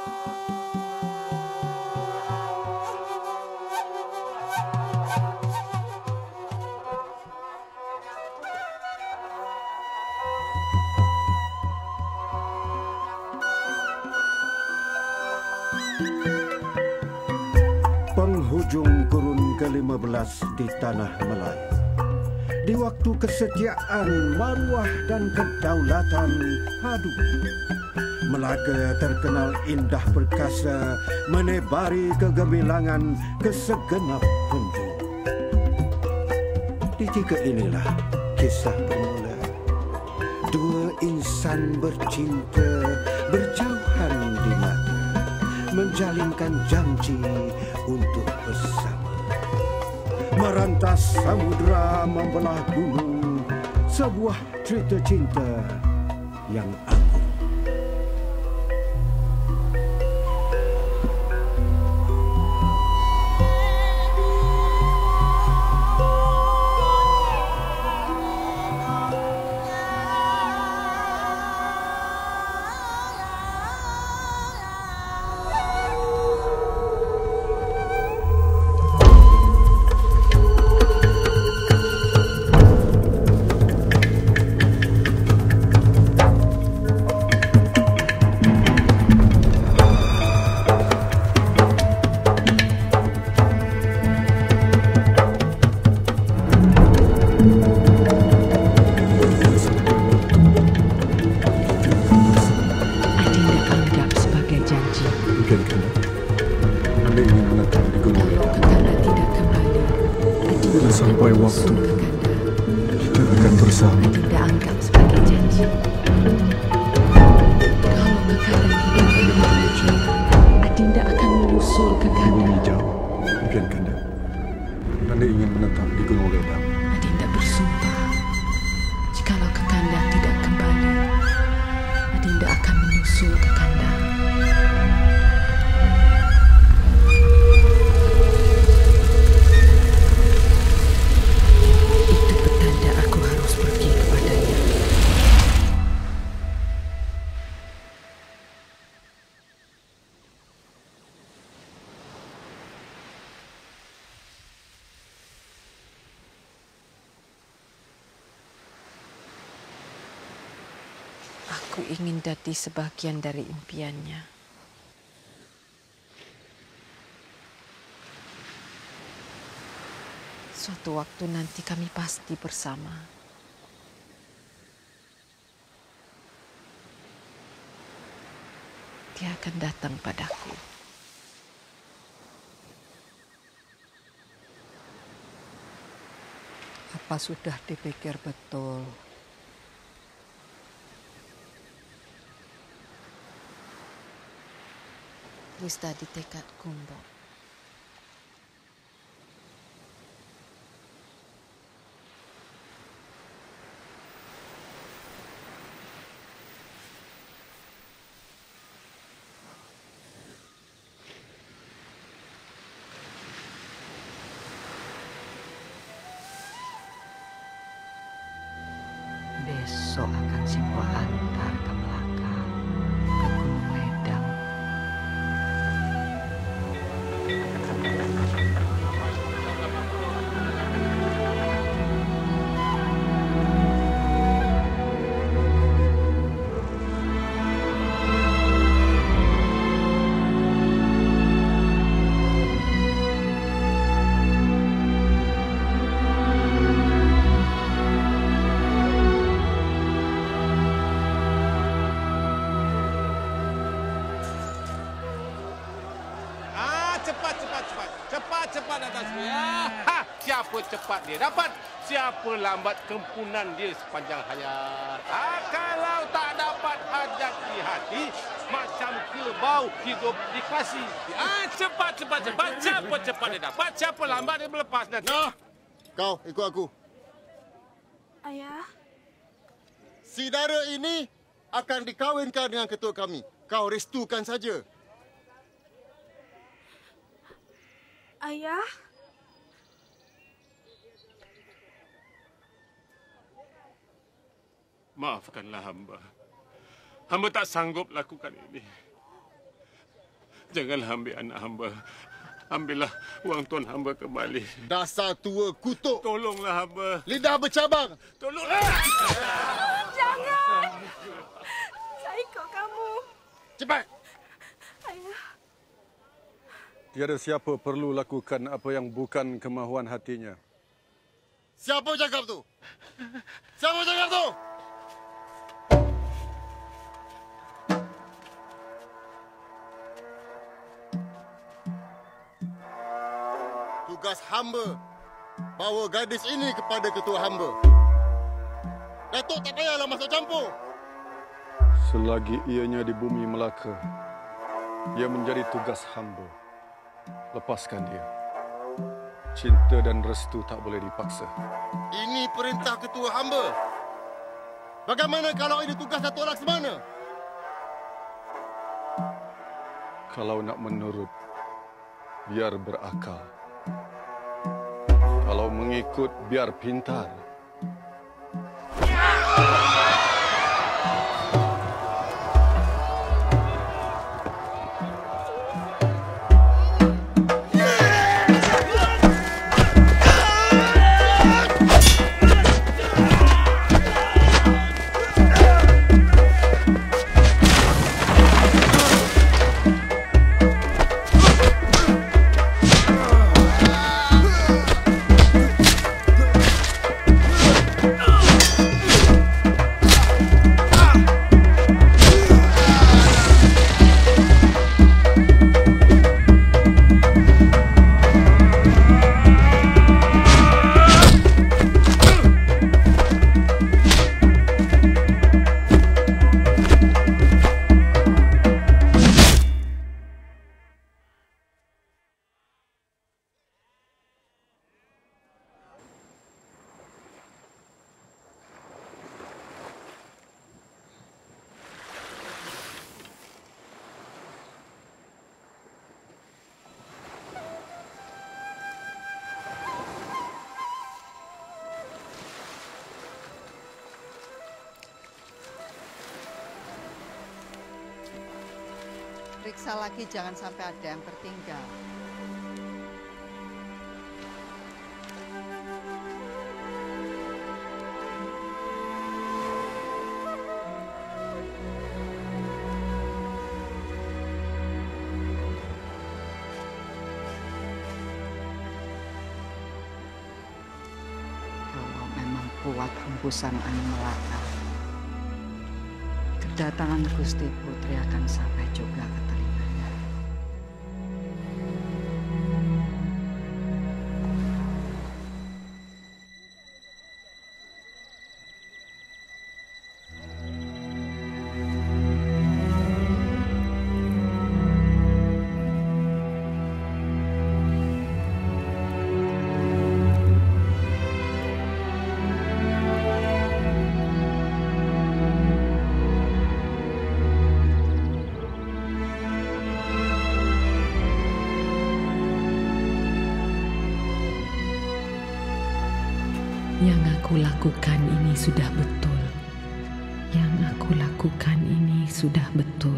Penghujung kurun ke-15 di Tanah Melayu. Di waktu kesetiaan, maruah dan kedaulatan padu, Melaka terkenal indah perkasa, menebari kegemilangan ke segenap penjuru. Di tiga inilah kisah bermula. Dua insan bercinta berjauhan di mata, menjalinkan janji untuk bersama. Merantas samudera, membelah gunung, sebuah cerita cinta yang agung. Sampai waktu kita akan bersama. Adinda anggap sebagai janji. Kalau Kakanda tidak berjanji, Adinda akan menyusul Kakanda. Gunung hijau, impian Kanda. Kanda ingin menetap di Gunung Redang. Adinda bersumpah, jikalau Kakanda tidak kembali, Adinda akan menyusul Kakanda. Aku ingin jadi sebagian dari impiannya. Suatu waktu nanti kami pasti bersama. Dia akan datang padaku. Apa sudah dipikir betul? Wis tadi tekadku, Mbok. Besok akan Simbo antar ke Melaka, ke Gunung Ledang. Cepat datang semua ya. Ha, siapa cepat dia dapat, siapa lambat kempunan dia sepanjang hayat. Kalau tak dapat hajat di hati, macam kerbau hidup di kasih. Cepat. Siapa cepat dia dapat, siapa lambat dia melepas nanti. Nah, kau ikut aku. Ayah. Si Dara ini akan dikawinkan dengan ketua kami. Kau restukan saja. Ayah. Maafkanlah hamba. Hamba tak sanggup lakukan ini. Janganlah ambil anak hamba. Ambillah wang tuan hamba kembali. Dasar tua kutuk. Tolonglah hamba. Lidah bercabang. Tolonglah. Jangan! Saya ikut kamu. Cepat. Ayah, Tiada siapa perlu lakukan apa yang bukan kemahuan hatinya. Siapa cakap tu? Siapa cakap tu? Tugas hamba bawa gadis ini kepada ketua hamba. Datuk tak payahlah masuk campur. Selagi ianya di bumi Melaka, ia menjadi tugas hamba. Lepaskan dia. Cinta dan restu tak boleh dipaksa. Ini perintah ketua hamba. Bagaimana kalau ini tugas Datuk Laksmana? Kalau nak menurut, biar berakal. Kalau mengikut, biar pintar. Periksa lagi, jangan sampai ada yang tertinggal. Kalau memang kuat hembusan angin Melaka, kedatangan Gusti Putri akan sampai juga ke telinganya. Yang aku lakukan ini sudah betul. Yang aku lakukan ini sudah betul.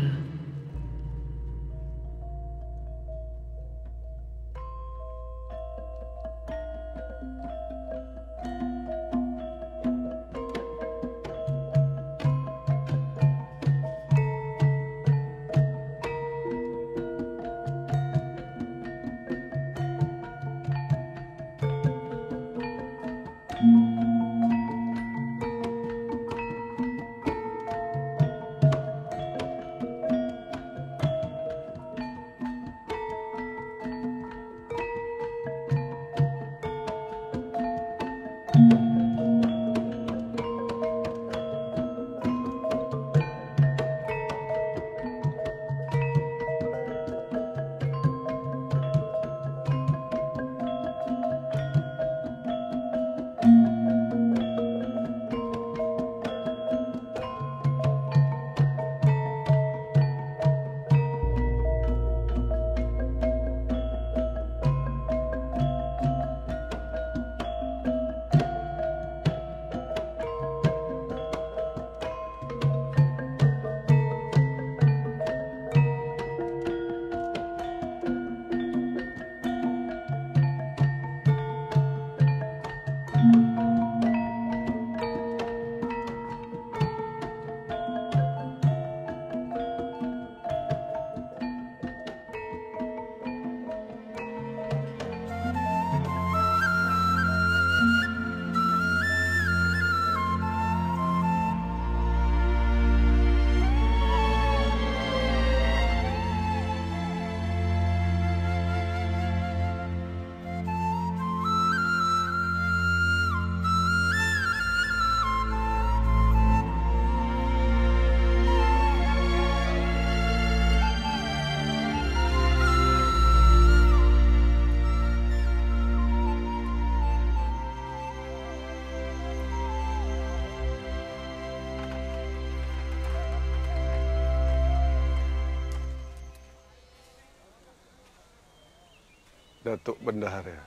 Datuk Bendahara.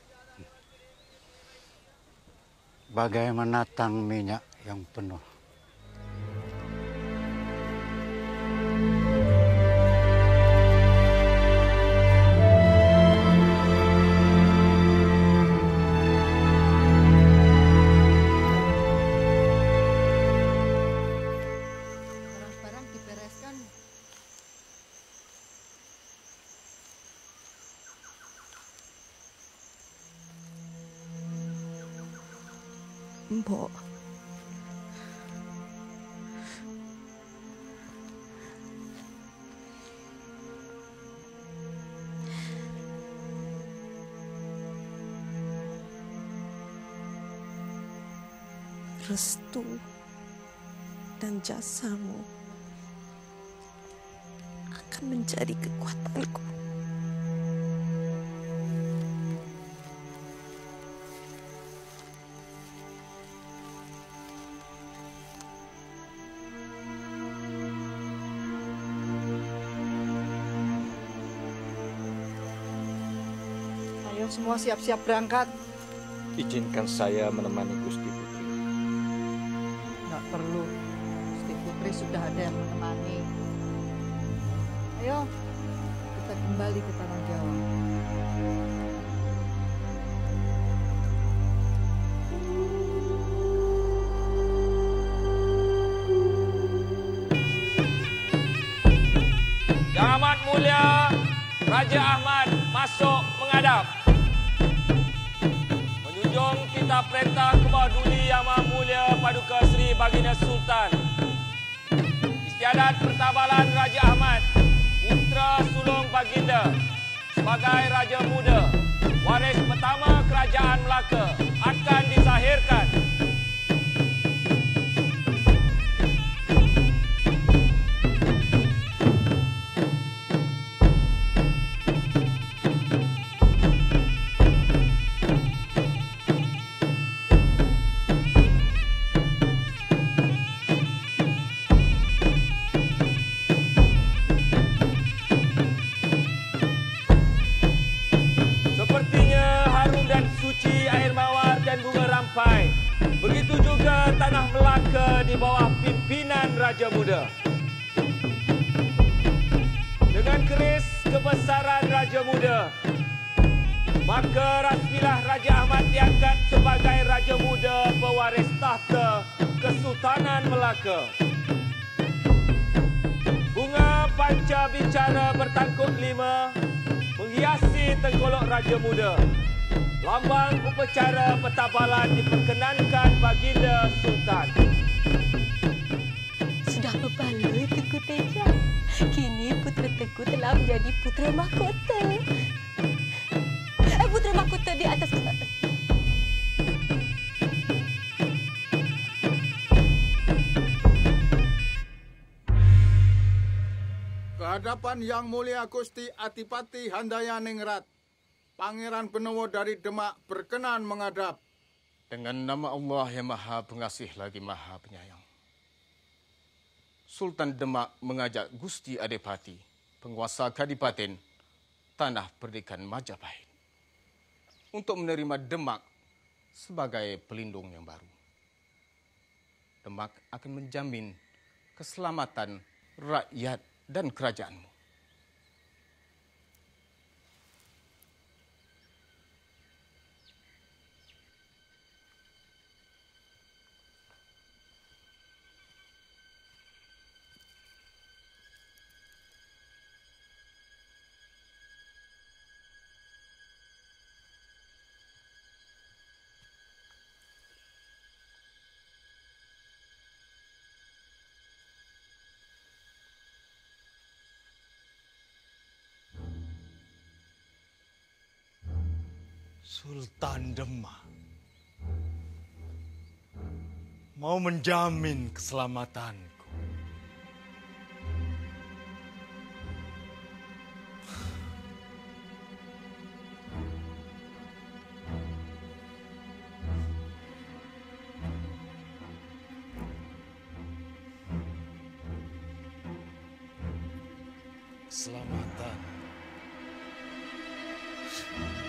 Bagai menatang minyak yang penuh. Barang-barang dibereskan. Mbok. Restu dan jasamu akan menjadi kekuatanku. Ayo semua siap-siap berangkat. Izinkan saya menemani Gusti Putri. Nggak perlu. Gusti Putri sudah ada yang menemani. Ayo, kita kembali ke Tanah Jawa. Yang Amat Mulia Raja Ahmad masuk menghadap. Menjunjung titah perintah Kebawah Duli Yang Maha Mulia Paduka Seri Baginda Sultan. Istiadat Pertabalan Raja Ahmad, putra sulung Baginda sebagai Raja Muda, waris pertama Kerajaan Melaka akan disahirkan. Begitu juga Tanah Melaka di bawah pimpinan Raja Muda. Dengan keris kebesaran Raja Muda, maka rasmilah Raja Ahmad diangkat sebagai Raja Muda pewaris tahta Kesultanan Melaka. Bunga panca bicara bertangkuk 5 menghiasi tengkolok Raja Muda. Lambang upacara pertabalan diperkenankan Baginda Sultan. Sudah berbaloi Teguh Teja. Kini putra Teguh telah menjadi putra mahkota. Putra mahkota di atas. Kehadapan Yang Mulia Gusti Adipati Handayaningrat, Pangeran Benowo dari Demak berkenan menghadap. Dengan nama Allah yang Maha Pengasih lagi Maha Penyayang. Sultan Demak mengajak Gusti Adipati, penguasa Kadipaten, Tanah Perdikan Majapahit, untuk menerima Demak sebagai pelindung yang baru. Demak akan menjamin keselamatan rakyat dan kerajaanmu. Sultan Demak mau menjamin keselamatanku. Keselamatan.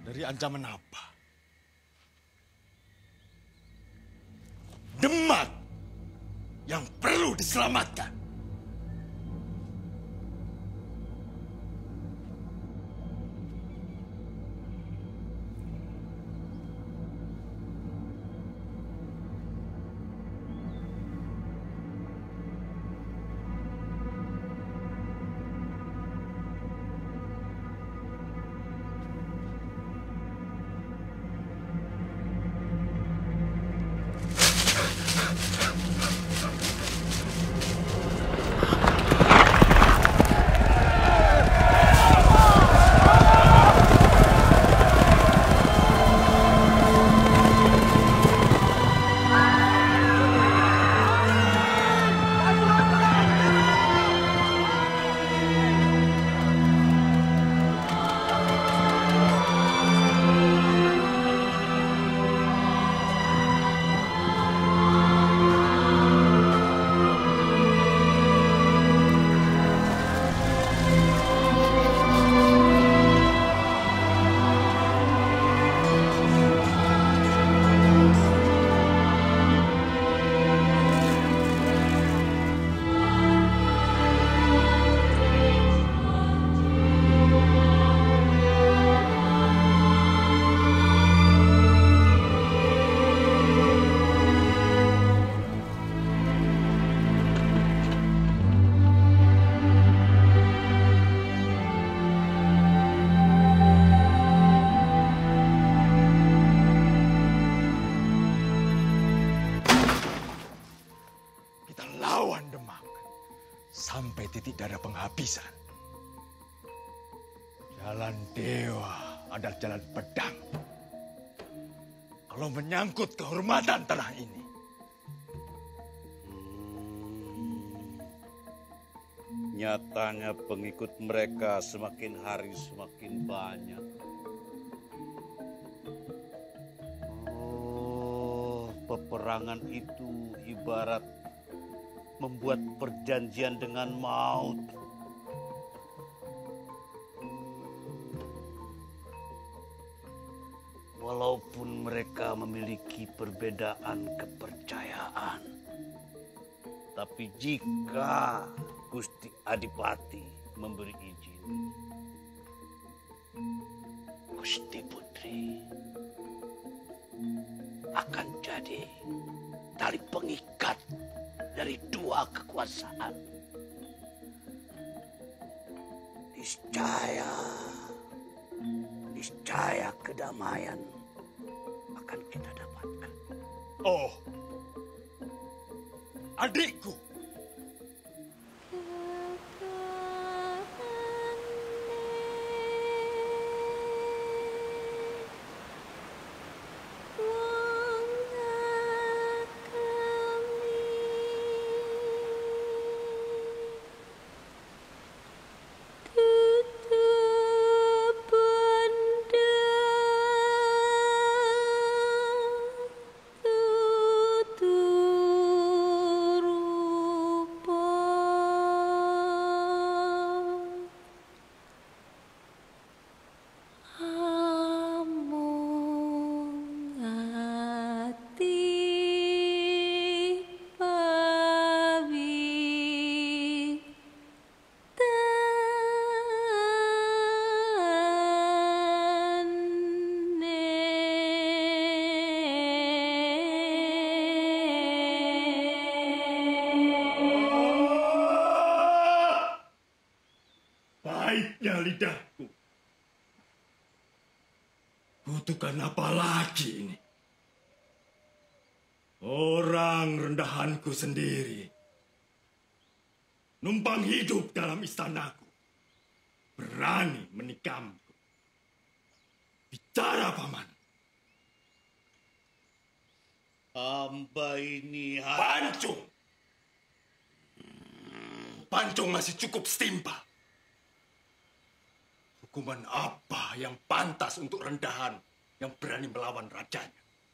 Dari ancaman apa? Demak yang perlu diselamatkan. Sampai titik darah penghabisan. Jalan dewa adalah jalan pedang. Kalau menyangkut kehormatan tanah ini. Nyatanya pengikut mereka semakin hari semakin banyak. Oh, peperangan itu ibarat membuat perjanjian dengan maut. Walaupun mereka memiliki perbedaan kepercayaan, tapi jika Gusti Adipati memberi izin, Gusti Putri akan jadi tali pengikat dari dua kekuasaan. Niscaya kedamaian akan kita dapatkan. Oh, adikku. Baiknya lidahku. Kutukan apa lagi ini? Orang rendahanku sendiri. Numpang hidup dalam istanaku. Berani menikamku. Bicara, Paman. Hamba ini... Pancung! Pancung masih cukup setimpal. Hukuman apa yang pantas untuk rendahan yang berani melawan rajanya?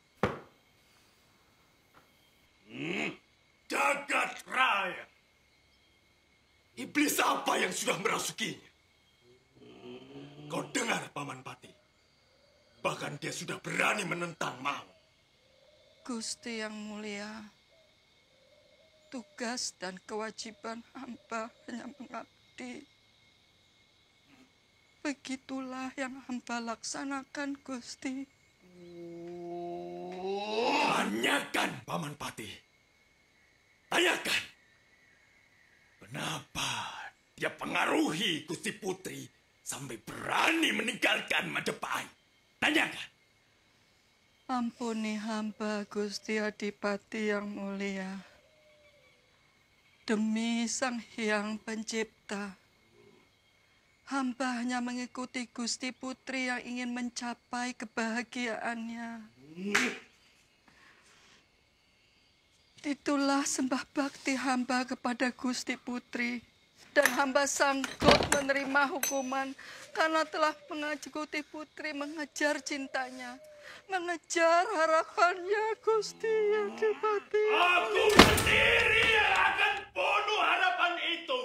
Jagat raya. Iblis apa yang sudah merasukinya? Kau dengar, Paman Pati. Bahkan dia sudah berani menentang mau. Gusti yang mulia, tugas dan kewajiban hamba hanya mengabdi. Begitulah yang hamba laksanakan, Gusti. Tanyakan, Paman Patih. Tanyakan. Kenapa dia pengaruhi Gusti Putri sampai berani meninggalkan Majapahit? Tanyakan. Ampuni hamba, Gusti Adipati yang mulia. Demi Sang Hyang Pencipta, hamba hanya mengikuti Gusti Putri yang ingin mencapai kebahagiaannya. Itulah sembah bakti hamba kepada Gusti Putri. Dan hamba sanggup menerima hukuman karena telah mengikuti Putri mengejar cintanya, mengejar harapannya, Gusti Adipati. Aku sendiri yang akan bunuh harapan itu.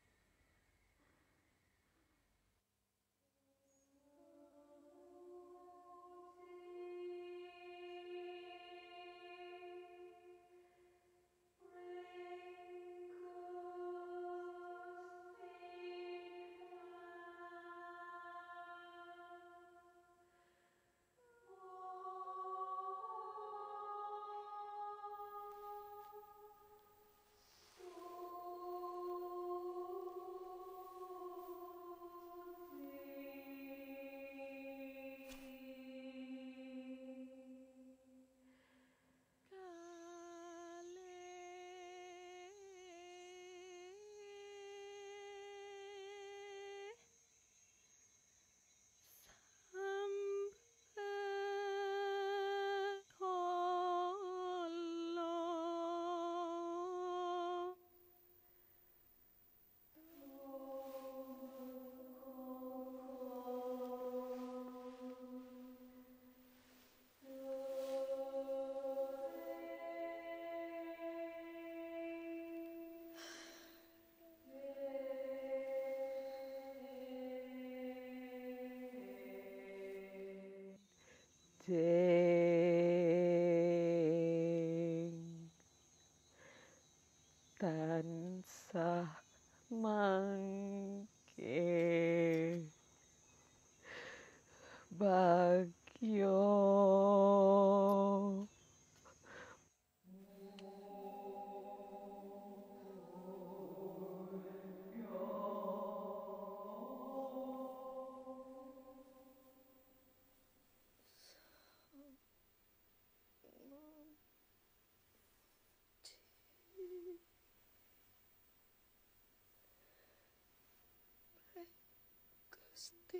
Jeng tansah mangke bagyo. Gusti.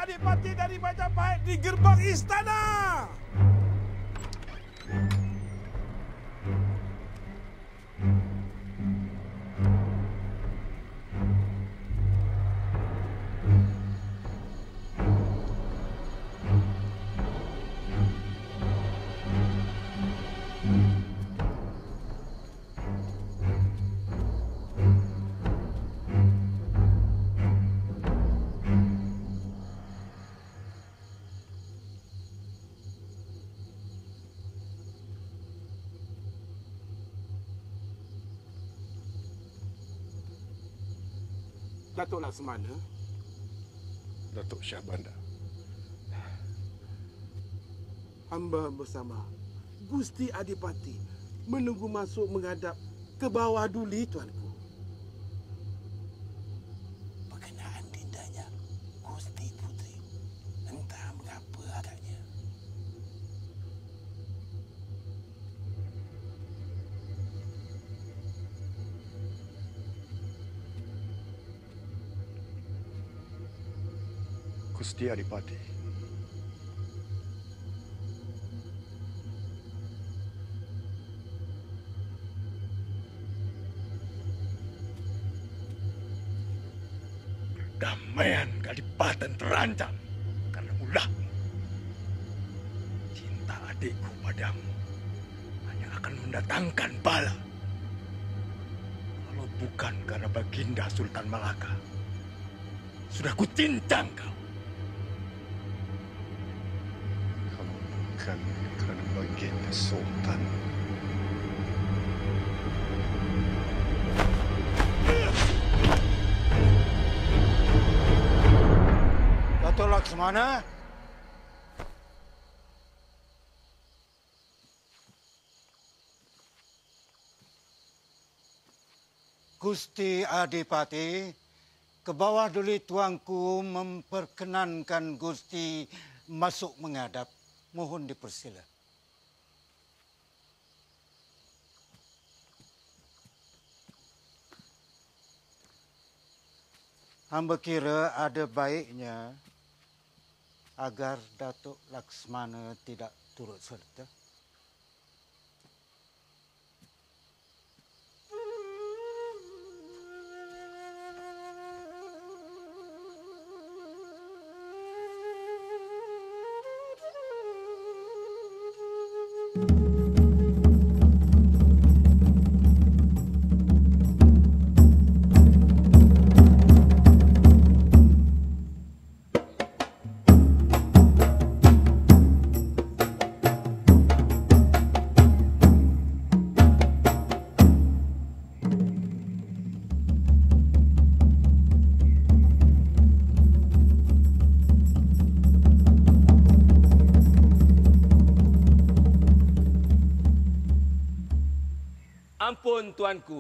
Adipati dari Majapahit di gerbang istana. Datuk Laksmana. Datuk Syahbanda. Hamba bersama Gusti Adipati menunggu masuk menghadap ke bawah duli, Tuanku. Berkenaan tindanya Gusti Putri, entah mengapa agaknya. Gusti Adipati. Damaian Kadipaten terancam karena ulahmu. Cinta adikku padamu hanya akan mendatangkan bala. Kalau bukan karena Baginda Sultan Malaka, sudah kucincang kau. Bukan karena Baginda Sultan. Datuk Laksmana. Gusti Adipati, ke bawah duli tuanku memperkenankan Gusti masuk menghadap. Mohon dipersila. Hamba kira ada baiknya agar Datuk Laksmana tidak turut serta. Ampun, Tuanku.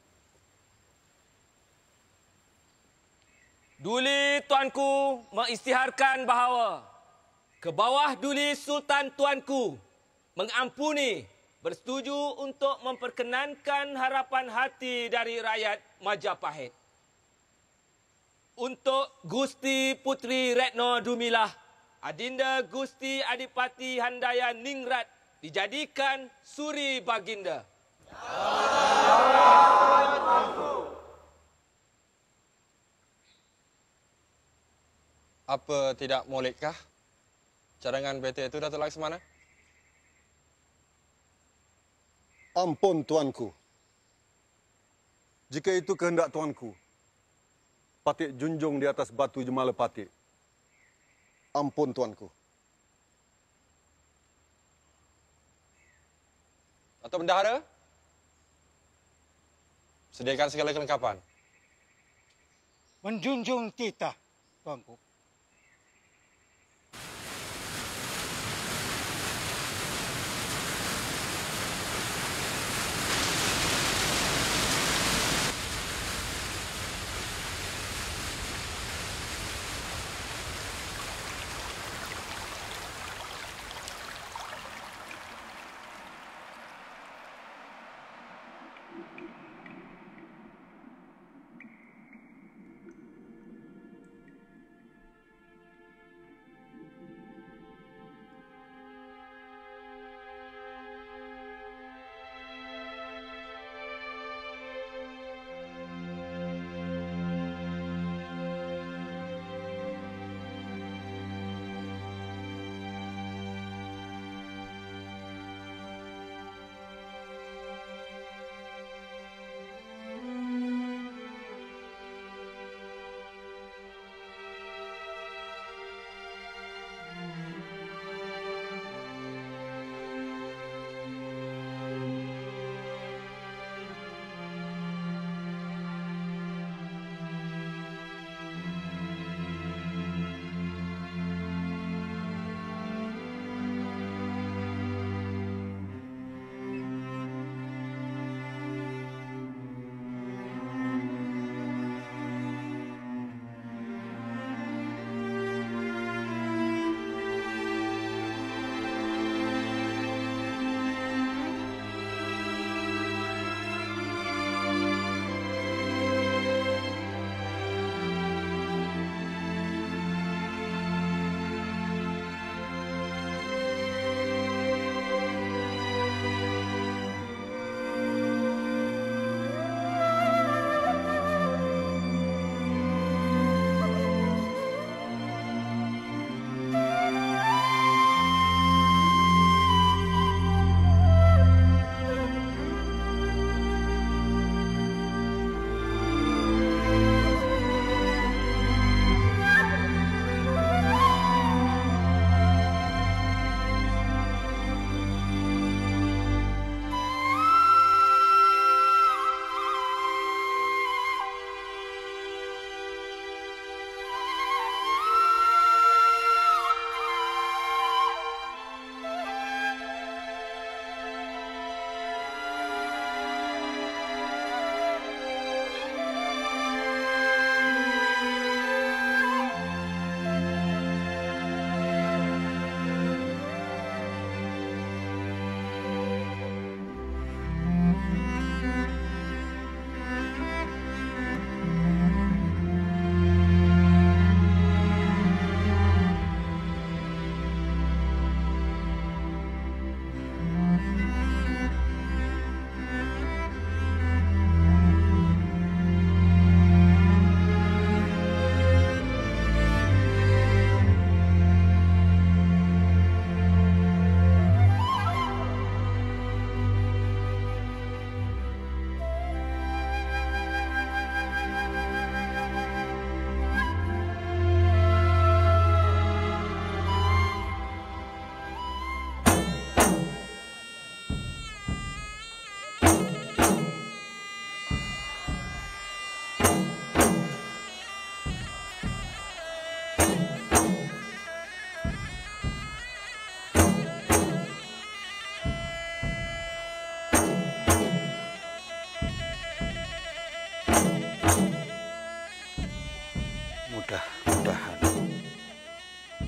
Duli Tuanku mengisytiharkan bahawa ke bawah duli Sultan Tuanku mengampuni, bersetuju untuk memperkenankan harapan hati dari rakyat Majapahit. Untuk Gusti Putri Retno Dumilah, Adinda Gusti Adipati Handayan Ningrat dijadikan Suri Baginda. Apa tidak molekah cadangan PT itu, Datuk Laksmana? Ampun, Tuanku. Jika itu kehendak Tuanku, Patik junjung di atas batu Jemala Patik. Ampun, Tuanku. Datuk Bendahara? Sediakan segala kelengkapan. Menjunjung titah, Tuanku.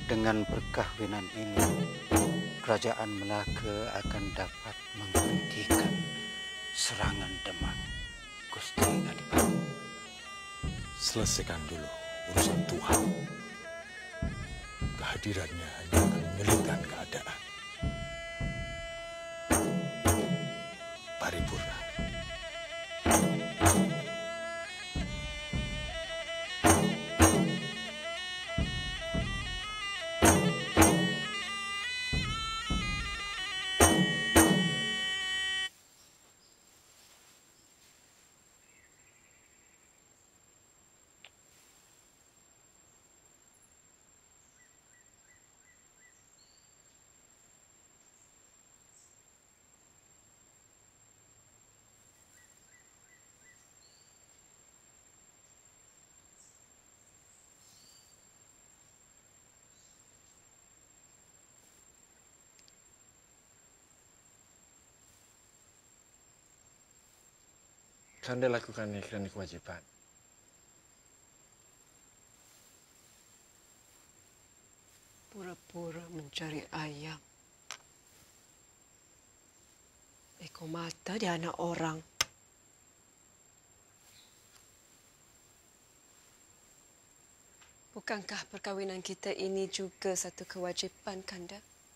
Dengan perkahwinan ini, kerajaan Melaka akan dapat menghentikan serangan Demak, Gusti Adipati. Selesaikan dulu urusan Tuhan. Kehadirannya hanya akan menyulitkan keadaan. Paripurna. Kanda lakukan ini kerana kewajiban. Pura-pura mencari ayam. Ekor mata dia anak orang. Bukankah perkahwinan kita ini juga satu kewajipan, Kanda?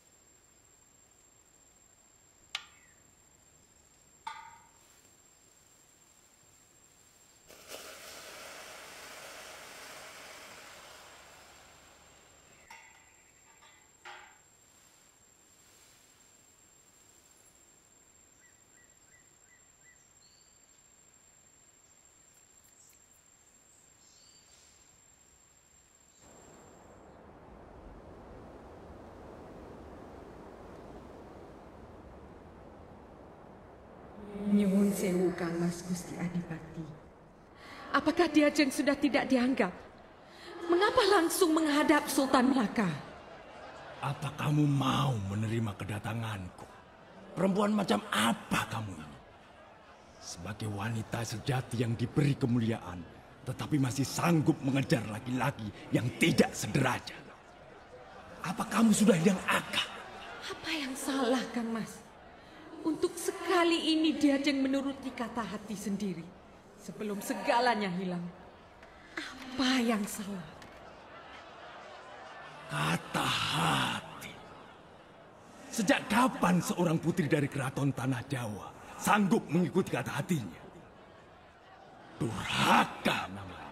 Nyuhun sewu Kang Mas Gusti Adipati. Apakah Diajeng sudah tidak dianggap? Mengapa langsung menghadap Sultan Melaka? Apa kamu mau menerima kedatanganku? Perempuan macam apa kamu ini? Sebagai wanita sejati yang diberi kemuliaan, tetapi masih sanggup mengejar laki-laki yang tidak sederajat. Apa kamu sudah hilang akal? Apa yang salah, Kang Mas? Untuk sekali ini Diajeng menuruti kata hati sendiri sebelum segalanya hilang. Apa yang salah? Kata hati. Sejak kapan seorang putri dari keraton Tanah Jawa sanggup mengikuti kata hatinya? Durhaka namanya.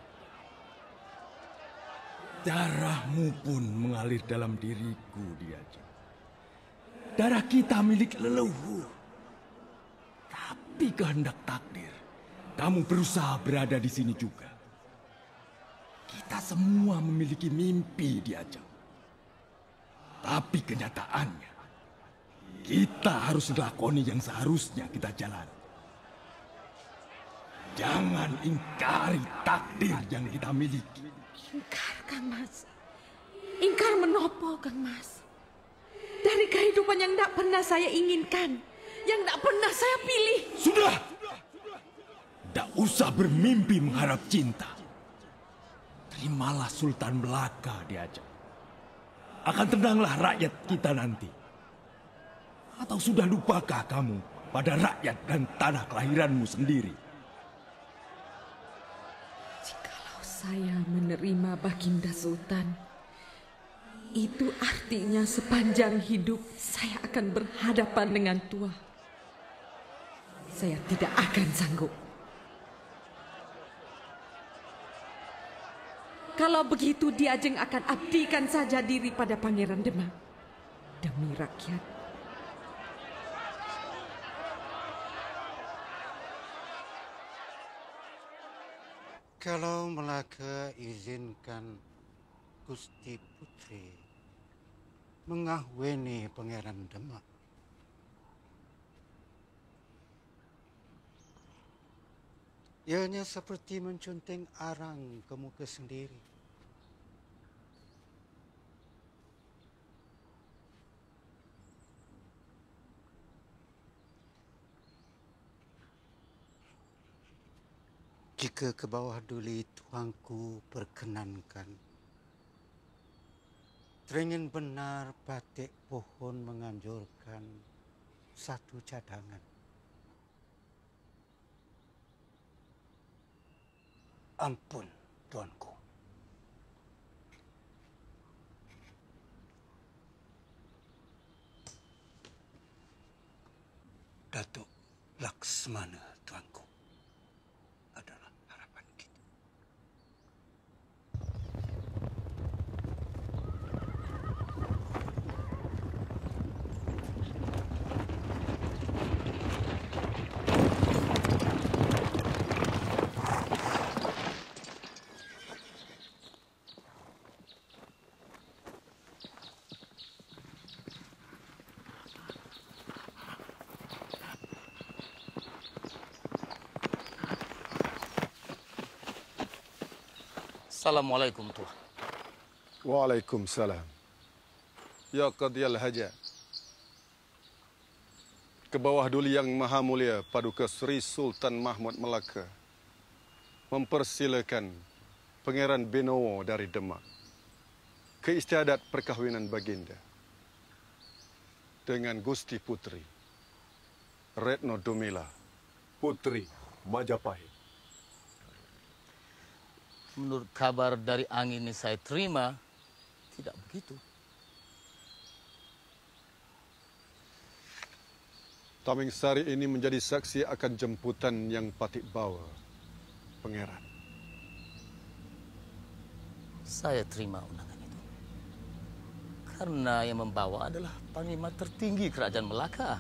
Darahmu pun mengalir dalam diriku, Diajeng. Darah kita milik leluhur. Tapi kehendak takdir, kamu berusaha berada di sini juga. Kita semua memiliki mimpi, Diajeng. Tapi kenyataannya, kita harus lakoni yang seharusnya kita jalani. Jangan ingkari takdir yang kita miliki. Ingkar, Kang Mas. Ingkar menopo, Kang Mas. Dari kehidupan yang tidak pernah saya inginkan, yang tidak pernah saya pilih. Sudah! Tidak usah bermimpi mengharap cinta. Terimalah Sultan Melaka, Diajeng. Akan tenanglah rakyat kita nanti. Atau sudah lupakah kamu pada rakyat dan tanah kelahiranmu sendiri? Jikalau saya menerima Baginda Sultan, itu artinya sepanjang hidup saya akan berhadapan dengan tua. Saya tidak akan sanggup. Kalau begitu Diajeng akan abdikan saja diri pada Pangeran Demak demi rakyat. Kalau Melaka izinkan Gusti Putri mengahwini Pangeran Demak, ianya seperti mencunting arang ke muka sendiri. Jika ke bawah duli tuanku perkenankan, Teringin benar batik pohon menganjurkan satu cadangan. Ampun, tuanku. Datuk Laksmana, tuanku, adalah harapan kita. Assalamualaikum, Tuan. Waalaikumsalam. Ya Qadiyal Hajat. Ke bawah Duli Yang Maha Mulia Paduka Sri Sultan Mahmud Melaka mempersilakan Pangeran Benowo dari Demak ke istiadat perkahwinan baginda dengan Gusti Putri Retno Dumila, Putri Majapahit. Menurut kabar dari angin ini saya terima, tidak begitu. Taming Sari ini menjadi saksi akan jemputan yang Patik bawa, Pangeran. Saya terima undangan itu. Karena yang membawa adalah panglima tertinggi Kerajaan Melaka.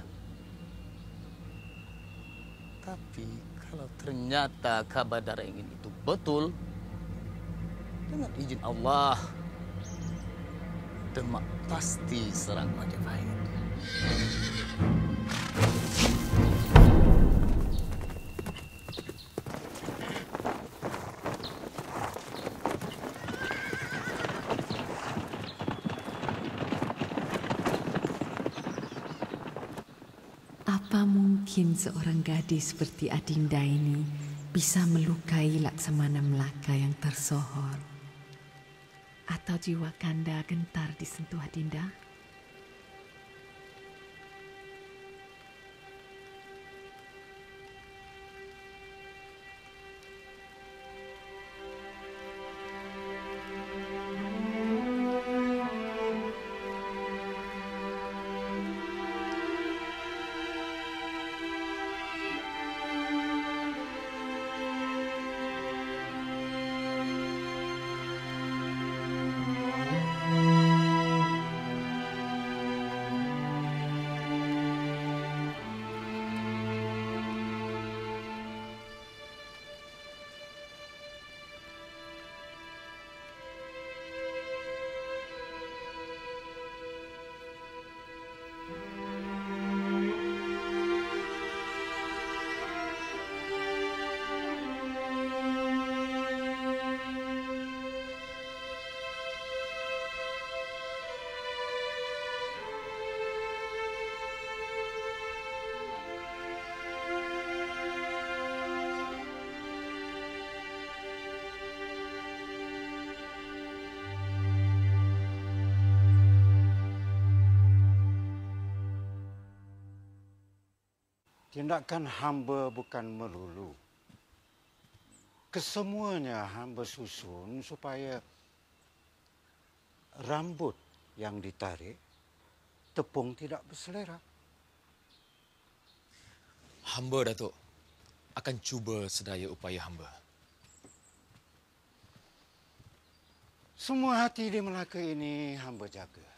Tapi kalau ternyata kabar dari angin itu betul, dengan izin Allah, Demak pasti serang Majapahit. Apa mungkin seorang gadis seperti Adinda ini bisa melukai Laksamana Melaka yang tersohor? Atau jiwa Kanda gentar disentuh Adinda? Tindakan hamba bukan melulu. Kesemuanya hamba susun supaya rambut yang ditarik tepung tidak berselera. Hamba, Datuk, akan cuba sedaya upaya hamba. Semua hati di Melaka ini hamba jaga.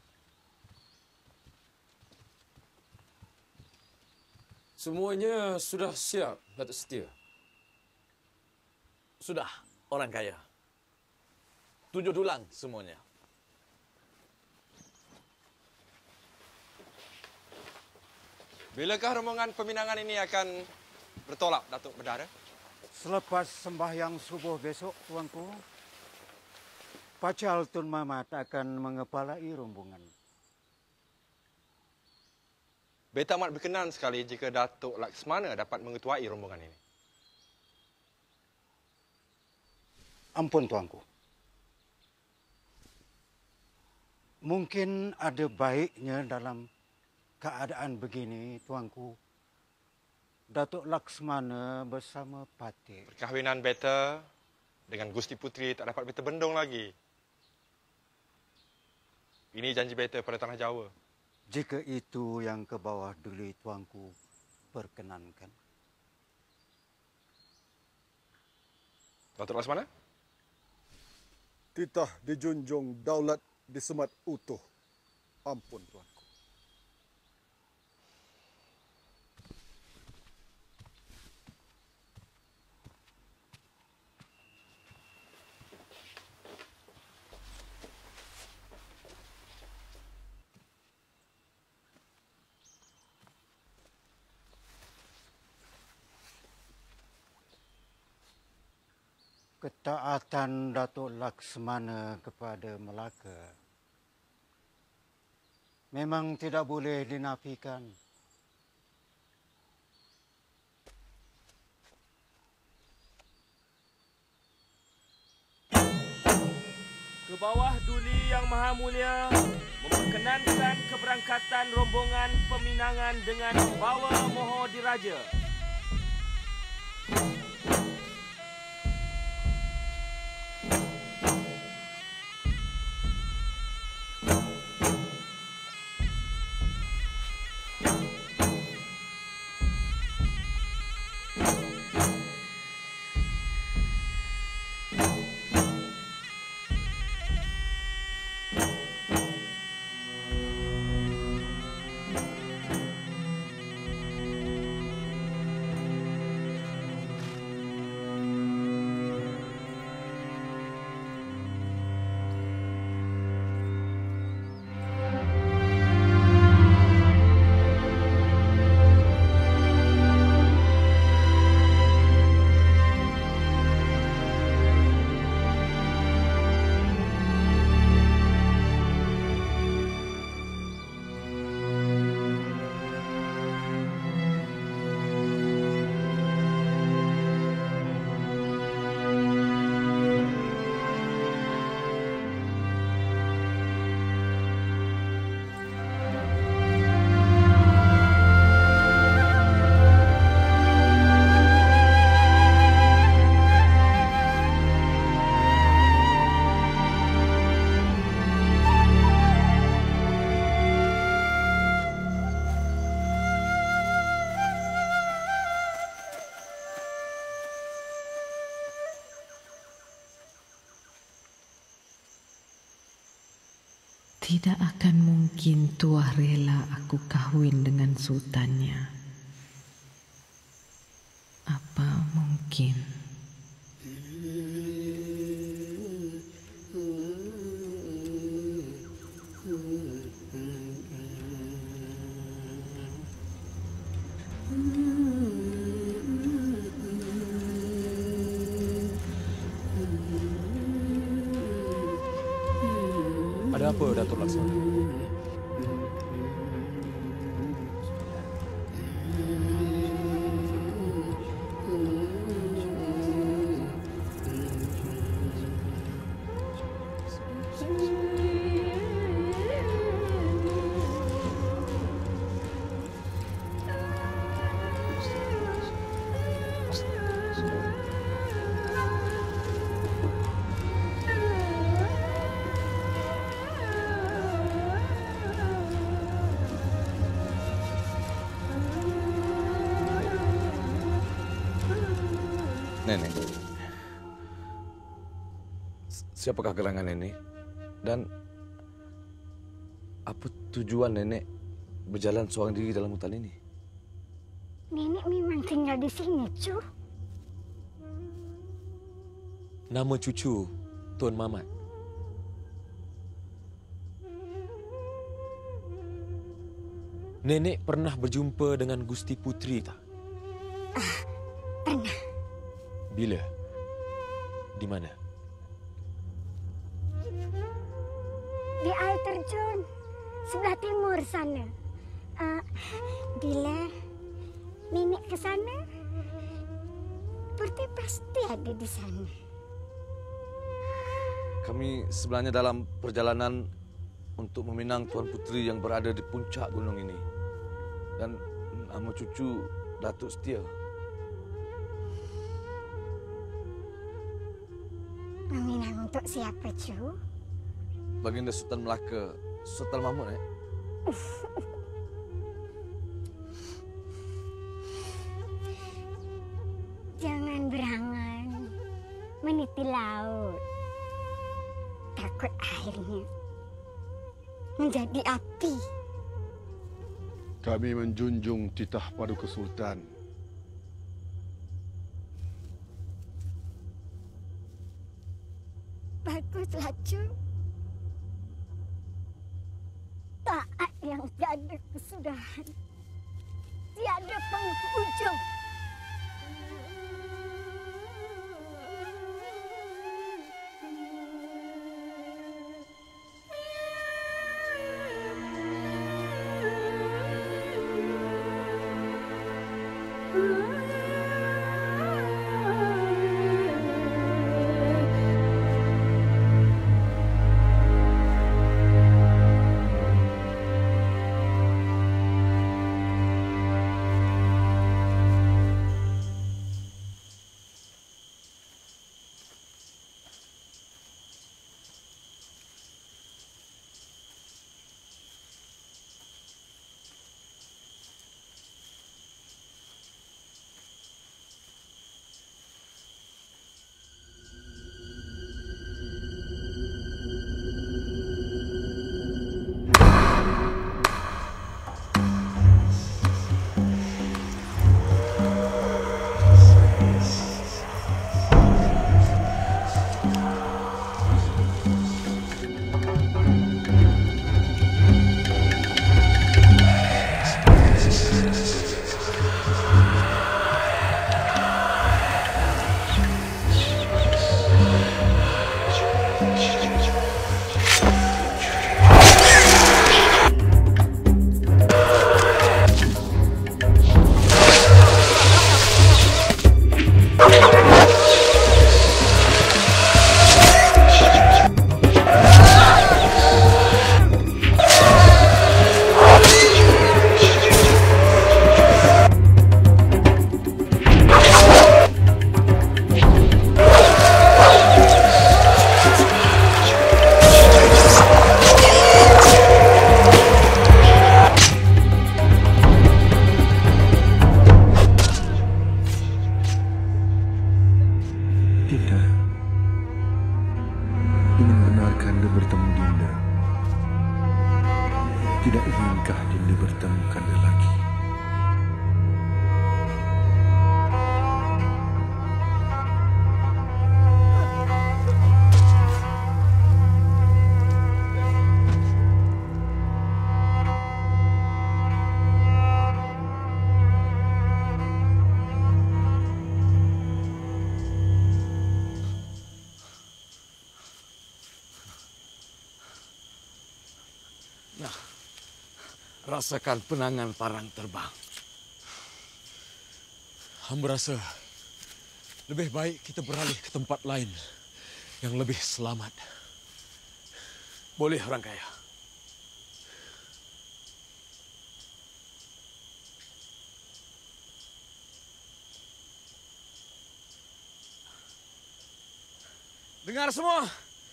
Semuanya sudah siap, Datuk Setia. Sudah, orang kaya. 7 dulang semuanya. Bilakah rombongan peminangan ini akan bertolak, Datuk Bendara? Selepas sembahyang subuh besok, tuanku, Pacal Tun Mamat akan mengepalai rombongan. Beta amat berkenan sekali jika Datuk Laksmana dapat mengetuai rombongan ini. Ampun, tuanku. Mungkin ada baiknya dalam keadaan begini, tuanku, Datuk Laksmana bersama Patih. Perkahwinan beta dengan Gusti Putri tak dapat beta bendung lagi. Ini janji beta pada tanah Jawa. Jika itu yang ke bawah duli, tuanku, perkenankan. Datuk Laksmana? Titah dijunjung, daulat disemat utuh. Ampun, tuanku. Ketaatan Datuk Laksmana kepada Melaka memang tidak boleh dinafikan. Ke bawah duli yang maha mulia memperkenankan keberangkatan rombongan peminangan dengan membawa moho diraja. Tidak akan mungkin Tuah rela aku kahwin dengan sultannya. Apa mungkin? Ada apa, Datuk Laksmana? Nenek, siapakah gerangan nenek? Dan apa tujuan nenek berjalan seorang diri dalam hutan ini? Nenek memang tinggal di sini, Cu. Nama cucu Tuan Mamat. Nenek pernah berjumpa dengan Gusti Putri tak? Pernah. Bila? Di mana? Di air terjun sebelah timur sana. Bila nenek ke sana, Putri pasti ada di sana. Kami sebenarnya dalam perjalanan untuk meminang Tuan Putri yang berada di puncak gunung ini. Dan nama cucu Datuk Setia. Meminang untuk siapa, Cu? Baginda Sultan Melaka, Sultan Mahmud, Jangan berangan meniti laut. Takut airnya menjadi api. Kami menjunjung titah Paduka Sultan. Baguslah, Cu. Taat yang tiada kesudahan, tiada penghujung. Tidak inginkah Dinda bertemu Kanda lagi? Rasakan penangan parang terbang. Hamba rasa lebih baik kita beralih ke tempat lain yang lebih selamat. Boleh, orang kaya. Dengar semua.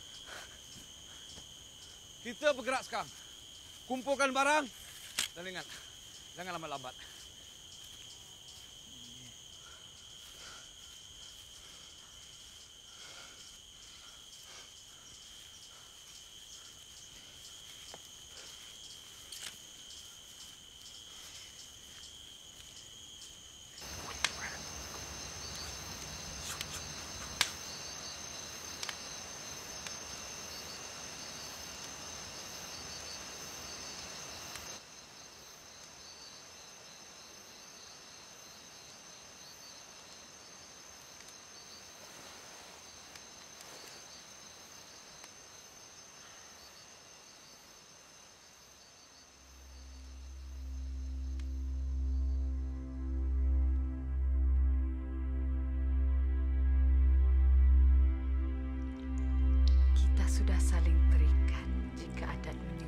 Kita bergerak sekarang. Kumpulkan barang. Dan ingat, jangan lambat-lambat.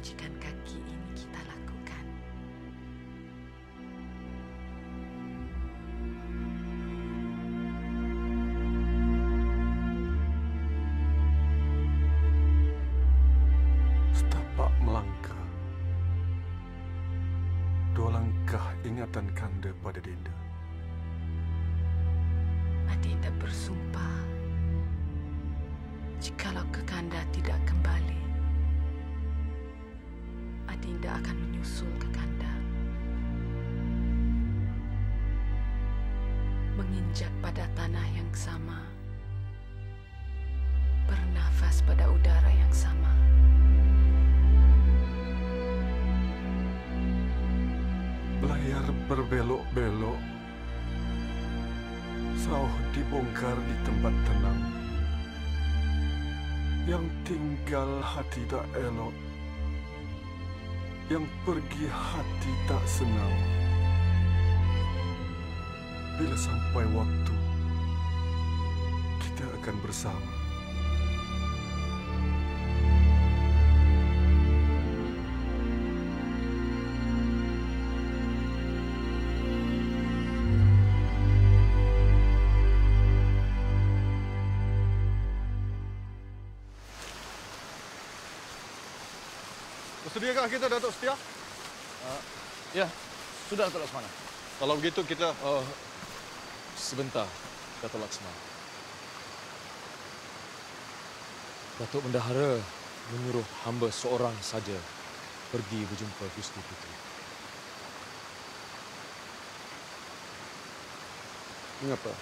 mensucikan kaki ini kita lakukan. Setapak melangkah, 2 langkah ingatan Kanda pada Dinda. Adinda bersumpah, jikalau Kakanda tidak kembali, Adinda akan menyusul Kakanda, menginjak pada tanah yang sama, bernafas pada udara yang sama. Layar berbelok-belok, sauh dibongkar di tempat tenang. Yang tinggal hati tak elok, yang pergi hati tak senang. Bila sampai waktu, kita akan bersama. Bersediakah kita, Datuk Setia? Ya, sudah Datuk Laksmana. Kalau begitu kita... Sebentar, Datuk Laksmana. Datuk Bendahara menyuruh hamba seorang saja pergi berjumpa Gusti Putri. Mengapa?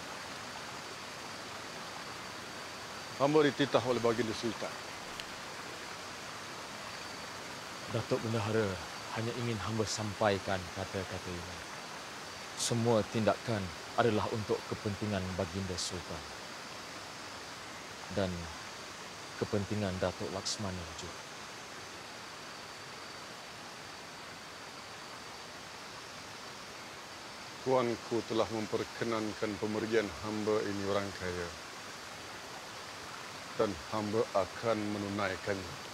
Hamba dititah oleh baginda Sultan. Datuk Bendahara hanya ingin hamba sampaikan kata-kata ini. Semua tindakan adalah untuk kepentingan baginda Sultan dan kepentingan Datuk Laksmana juga. Tuanku telah memperkenankan pemberian hamba ini orang kaya. Dan hamba akan menunaikannya.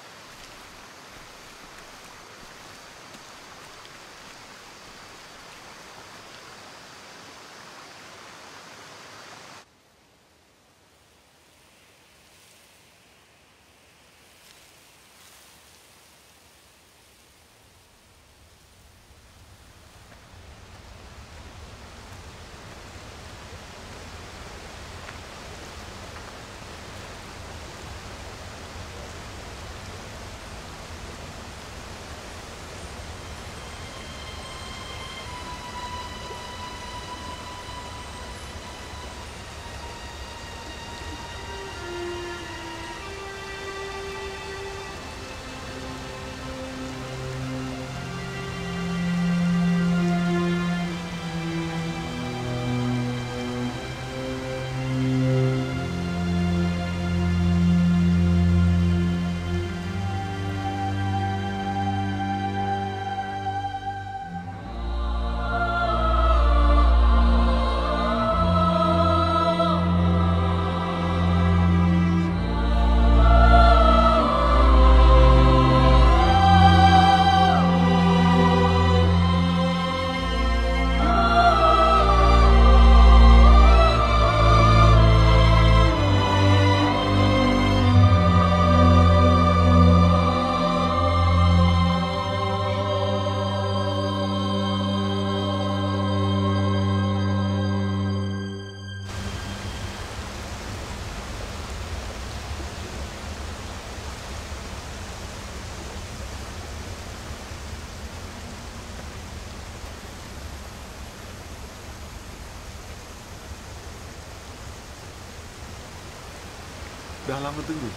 Dah lama tunggu?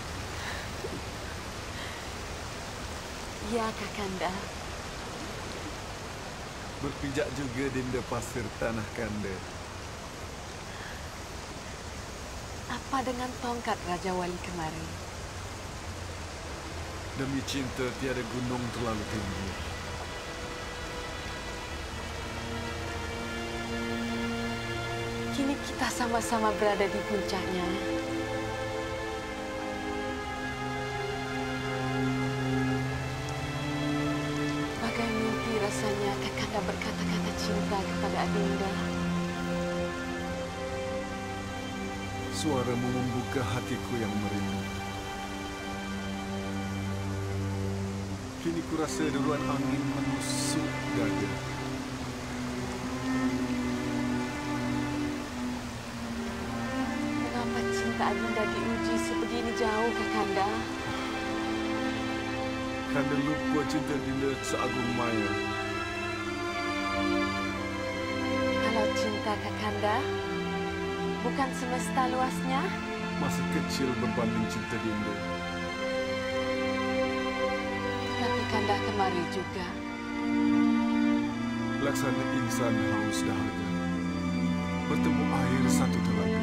Ya, Kakanda. Berpijak juga Dinda pasir tanah Kanda. Apa dengan tongkat Raja Wali kemarin? Demi cinta tiada gunung terlalu tinggi. Kini kita sama-sama berada di puncaknya. rasanya Kakanda berkata-kata cinta kepada Adinda. Suaramu membuka hatiku yang merindu. Kini kurasa deruan angin menusuk dada. Mengapa cinta Adinda diuji sebegini jauh, Kakanda? Kanda lupa cinta Dinda seagung maya. Kalau cinta Kakanda bukan semesta luasnya, Masih kecil berbanding cinta Dinda. tapi Kanda kemari juga. Laksana insan haus dahaga, bertemu air satu telaga.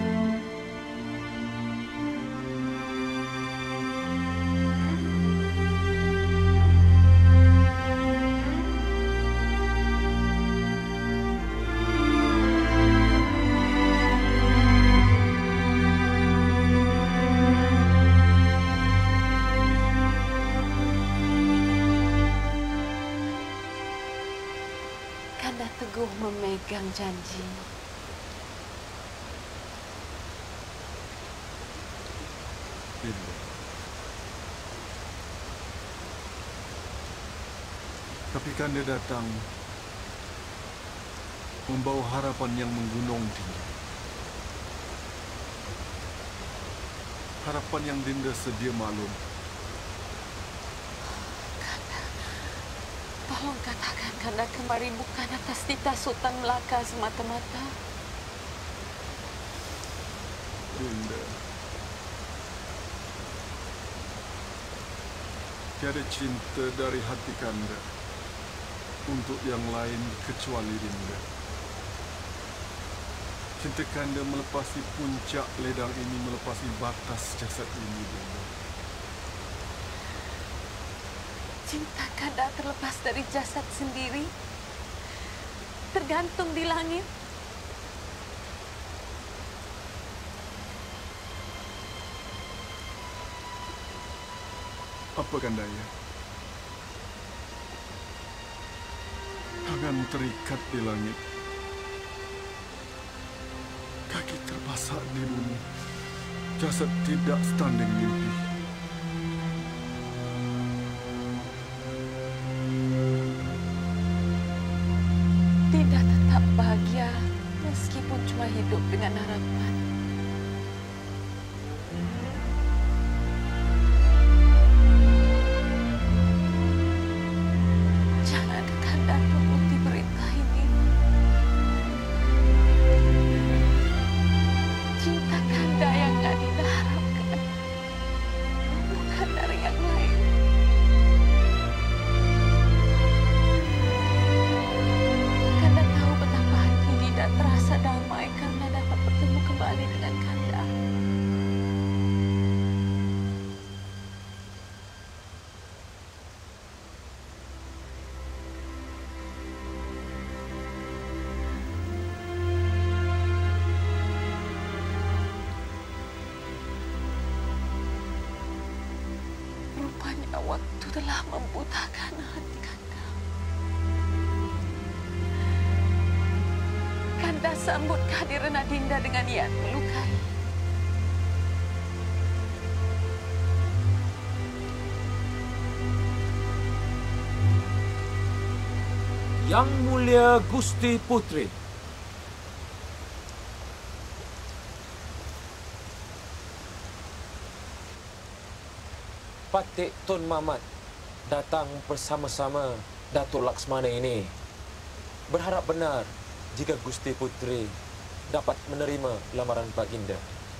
Kanda teguh memegang janji. Dinda. Tapi Kanda datang membawa harapan yang menggunung tinggi. Harapan yang Dinda sedia maklum. Tolong katakan Kanda kemari bukan atas titah Sultan Melaka semata-mata. Dinda. Tiada cinta dari hati Kanda untuk yang lain kecuali Dinda. Cinta Kanda melepasi puncak ledang ini, melepasi batas jasad ini, Dinda. Cinta Kanda terlepas dari jasad sendiri, tergantung di langit. Apa Kandaya? Tangan terikat di langit, kaki terbasak di bumi, jasad tidak standing mimpi. Dinda tetap bahagia meskipun cuma hidup dengan harapan. Jangan Kanda turuti perintah ini. Cinta Kanda yang Adinda harapkan, bukan dari yang lain. Kanda tahu betapa hati Dinda terasa damai karena dapat bertemu kembali dengan Kanda. Rupanya waktu telah membutakan hati Kanda. Kanda sambut kehadiran Adinda dengan niat melukai. Yang Mulia Gusti Putri, Patik Tun Mamat datang bersama-sama Datuk Laksmana ini. Berharap benar jika Gusti Putri dapat menerima lamaran Baginda.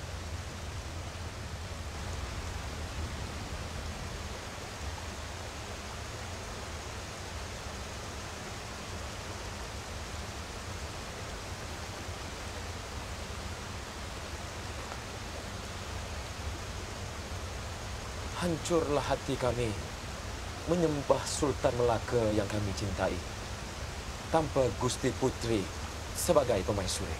Hancurlah hati kami menyembah Sultan Melaka yang kami cintai tanpa Gusti Putri sebagai pemaisuri.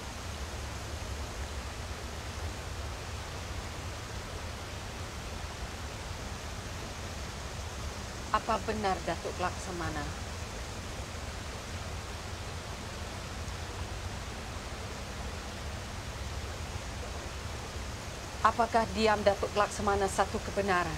Apa benar Datuk Laksamana? Apakah diam Datuk Laksamana satu kebenaran?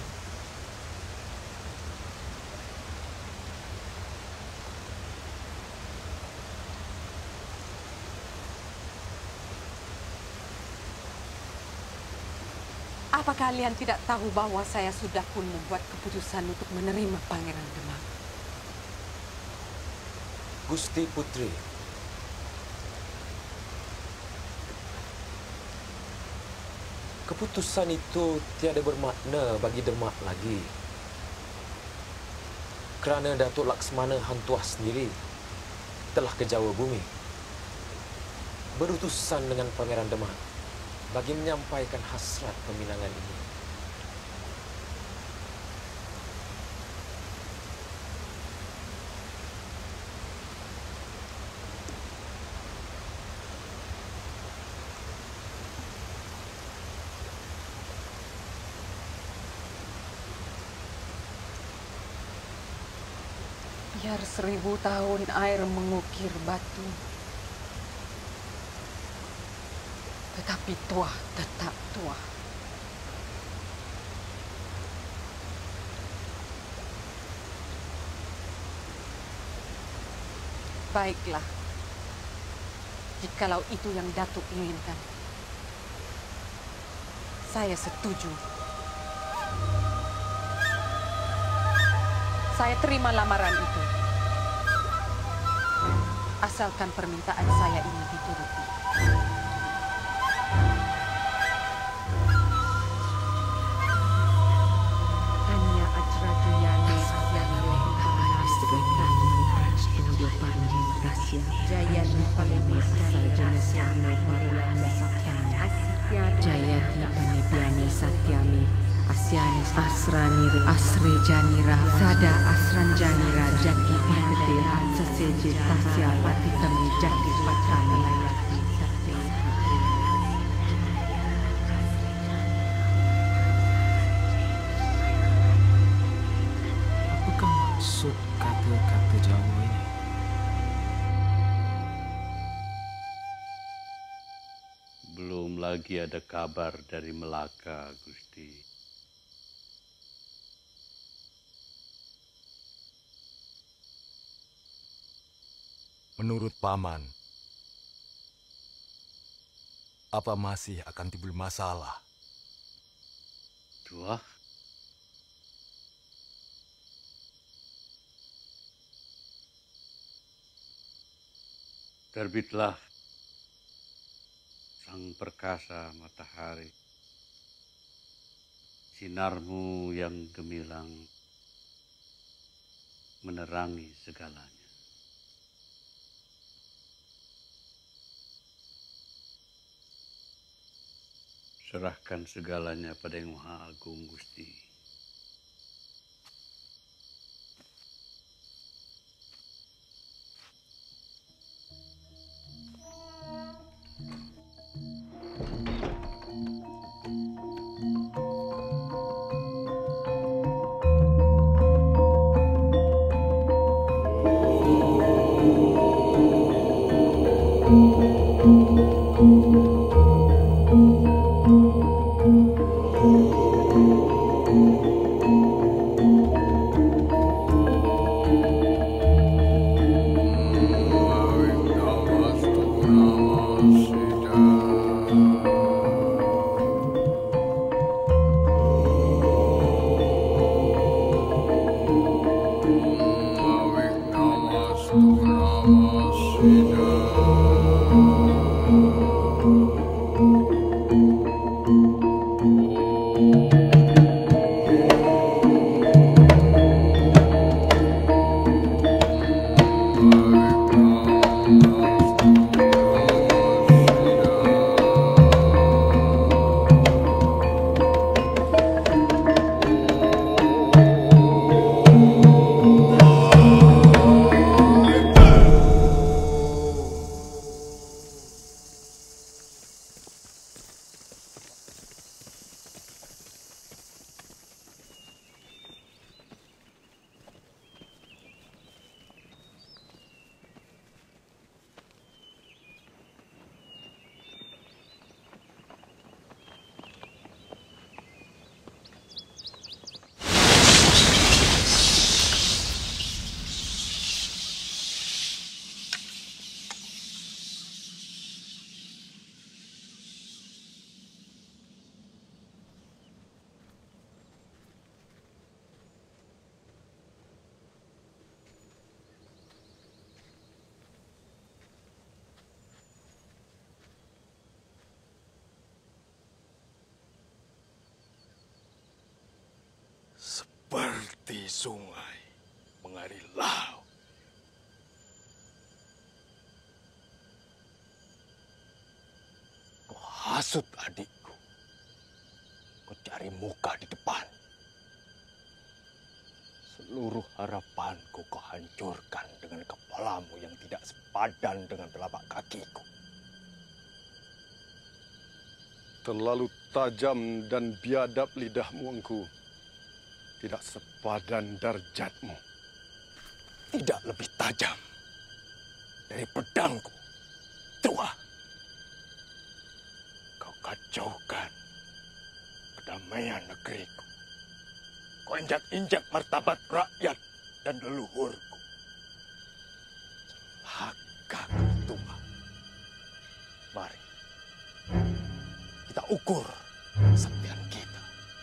Apa kalian tidak tahu bahwa saya sudah pun membuat keputusan untuk menerima Pangeran Demak? Gusti Putri, keputusan itu tiada bermakna bagi Demak lagi. Kerana Datuk Laksmana Hang Tuah sendiri telah ke Jawa Bumi, berutusan dengan Pangeran Demak bagi menyampaikan hasrat peminangan ini. Biar 1000 tahun air mengukir batu, tetapi tuah tetap tuah. Baiklah, jikalau itu yang Datuk inginkan, saya setuju. Saya terima lamaran itu, asalkan permintaan saya ini dituruti. Hanya Ajrajuyane Sasyana Lehana Sebentar Pendopan Rasya Jaya Dipalemi Asal Jenesyano Parulanda Sakyana Jaya Dipalemi Satyami Asyani Asrani Asre Janira Sada Asran Janira Jaki Pandira Seseje Tasya Patitami Jaki Patani Apakah maksud kata-kata Jawa ini? Belum lagi ada kabar dari Melaka, Gusti. Menurut Paman, apa masih akan timbul masalah? Tuah, terbitlah sang perkasa matahari. Sinarmu yang gemilang menerangi segalanya. Serahkan segalanya pada Yang Maha Agung, Gusti. Namaste. sungai, mengairi laut. Kau hasut adikku. Kau cari muka di depan. Seluruh harapanku kau hancurkan dengan kepalamu yang tidak sepadan dengan telapak kakiku. Terlalu tajam dan biadab lidahmu, Engku. Tidak sepadan darjatmu. Tidak lebih tajam dari pedangku, tua. Kau kacaukan kedamaian negeriku. Kau injak-injak martabat rakyat dan leluhurku. Celaka kau tua. Mari kita ukur kesaktian kita.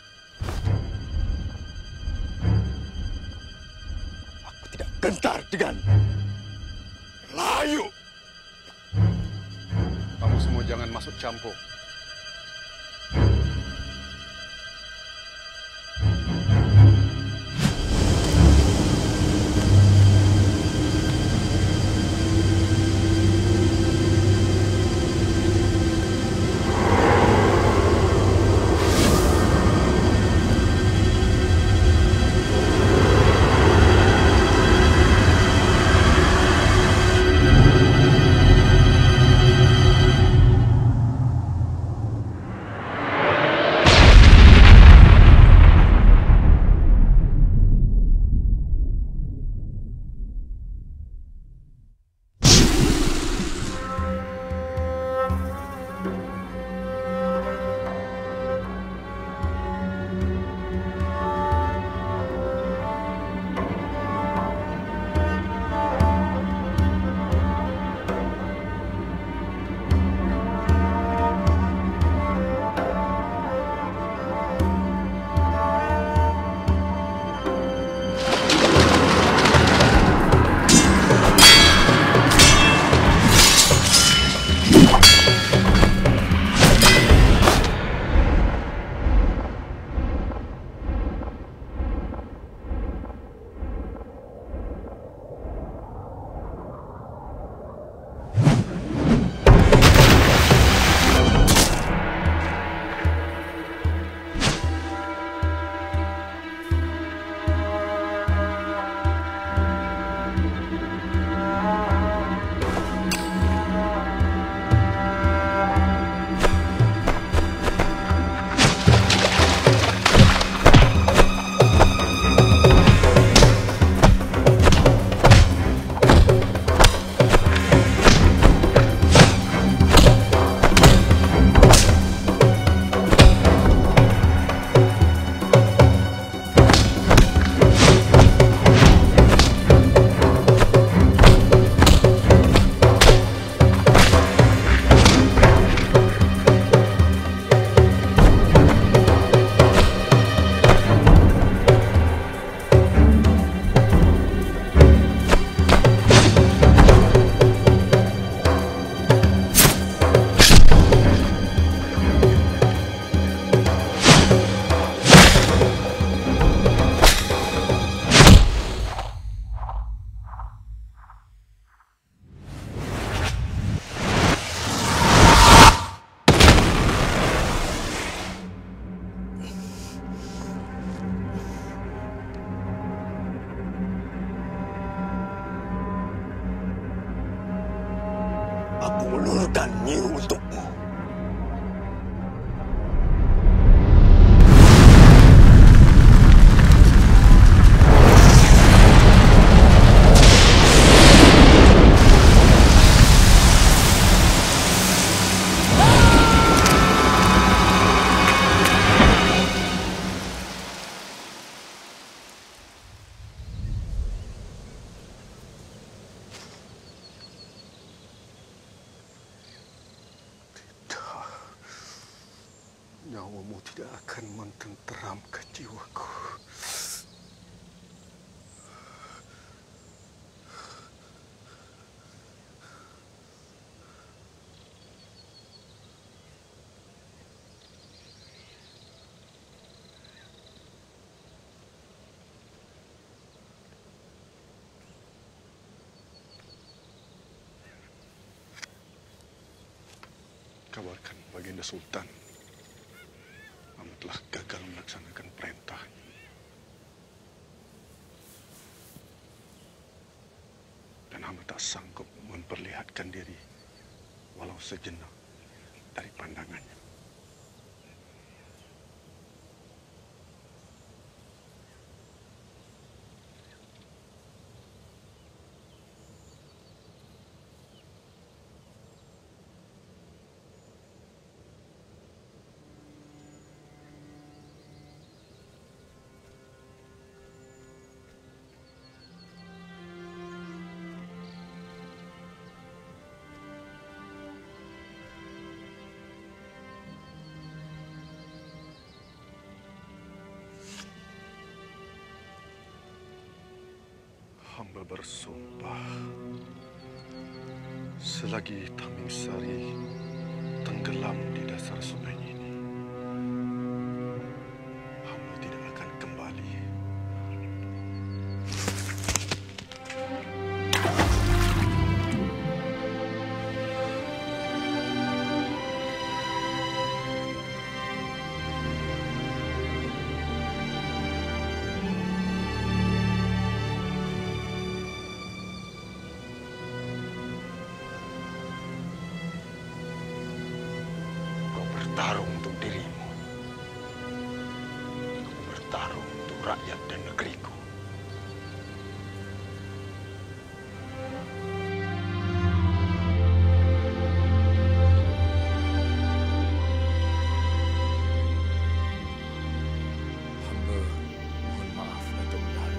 Aku tidak gentar dengan layu. Kamu semua jangan masuk campur. Aku melurkan nyiu untukmu. Nyawamu tidak akan mententeramkan jiwaku. kabarkan Baginda Sultan hamba telah gagal melaksanakan perintahnya. Dan hamba tak sanggup memperlihatkan diri walau sejenak dari pandangannya. Hamba bersumpah, selagi Tamingsari tenggelam di dasar sungai ini, hamba tidak akan kembali. Bertarung untuk dirimu. Aku bertarung untuk rakyat dan negeriku. Hamba mohon maaf, Datuk Bendahara.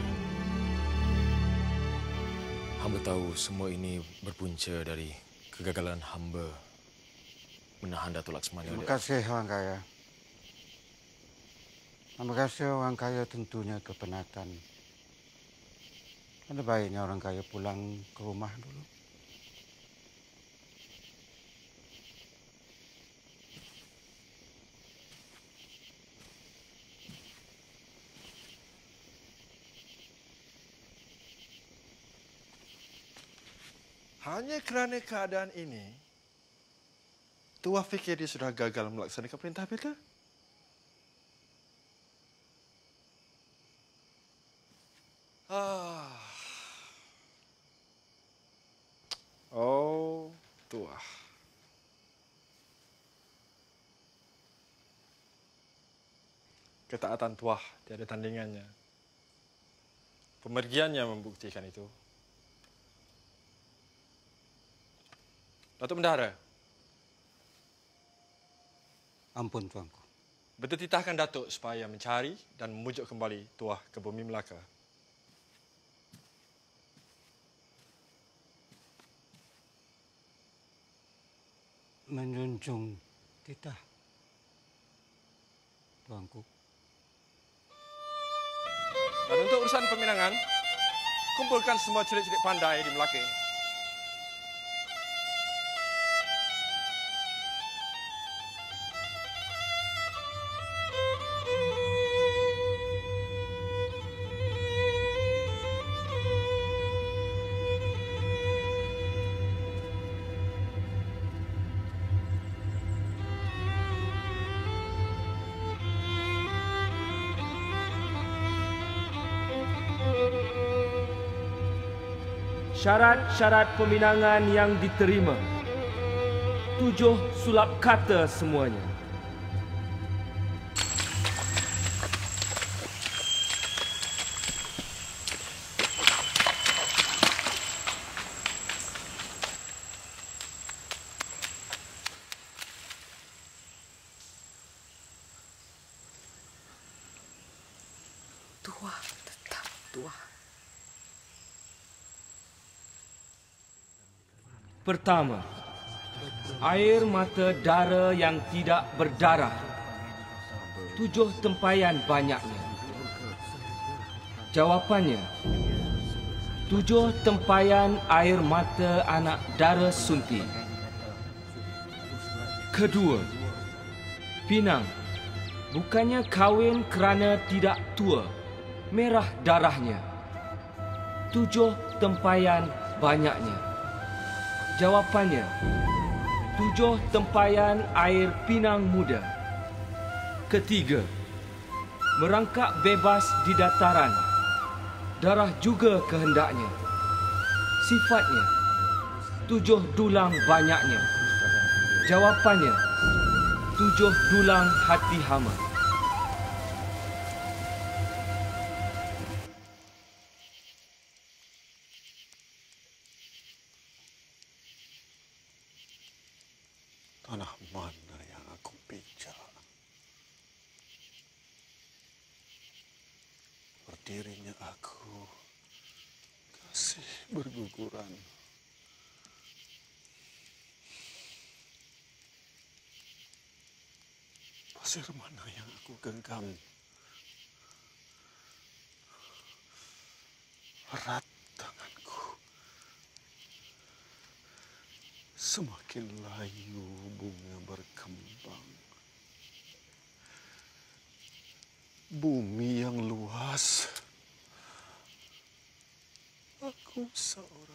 Hamba tahu semua ini berpunca dari kegagalan hamba menahan Datuk Laksmana. Terima kasih, Orang Kaya. Terima kasih, Orang Kaya tentunya kepenatan. Ada baiknya Orang Kaya pulang ke rumah dulu. Hanya kerana keadaan ini, Tuah fikir dia sudah gagal melaksanakan perintah beta? Oh, Tuah. Ketaatan Tuah tiada tandingannya. Pemergiannya membuktikan itu. Datuk Bendahara. Ampun, Tuanku. Beta titahkan Datuk supaya mencari dan memujuk kembali Tuah ke bumi Melaka. Menjunjung titah, Tuanku. Dan untuk urusan peminangan, kumpulkan semua cilik-cilik pandai di Melaka. Syarat-syarat peminangan yang diterima. 7 sulap kata semuanya. Tuah, tetap Tuah. Pertama, air mata dara yang tidak berdarah. 7 tempayan banyaknya. Jawapannya, 7 tempayan air mata anak dara sunti. Kedua, pinang bukannya kahwin kerana tidak tua, merah darahnya. 7 tempayan banyaknya. Jawapannya, 7 tempayan air pinang muda. Ketiga, merangkak bebas di dataran. Darah juga kehendaknya. Sifatnya, 7 dulang banyaknya. Jawapannya, 7 dulang hati hama. Tanah mana yang aku pijak? Berdirinya aku, kasih berguguran. Pasir mana yang aku genggam? Erat tanganku. Semakin layu bunga berkembang. Bumi yang luas. Aku seorang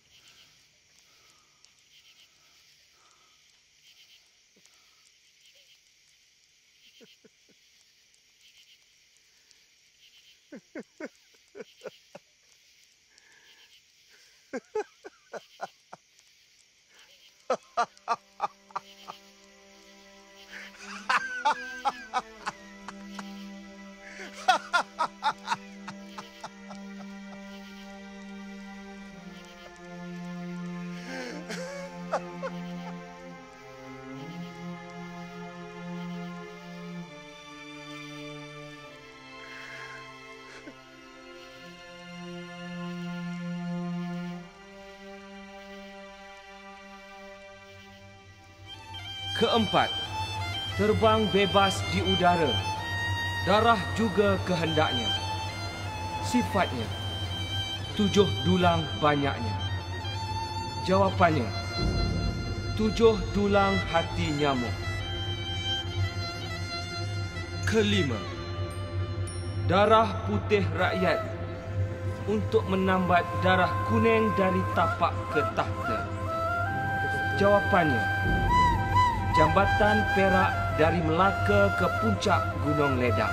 Keempat, terbang bebas di udara. Darah juga kehendaknya. Sifatnya, 7 dulang banyaknya. Jawapannya, 7 dulang hati nyamuk. Kelima, darah putih rakyat untuk menambat darah kuning dari tapak ke tahta. Jawapannya, jambatan perak dari Melaka ke puncak Gunung Ledang.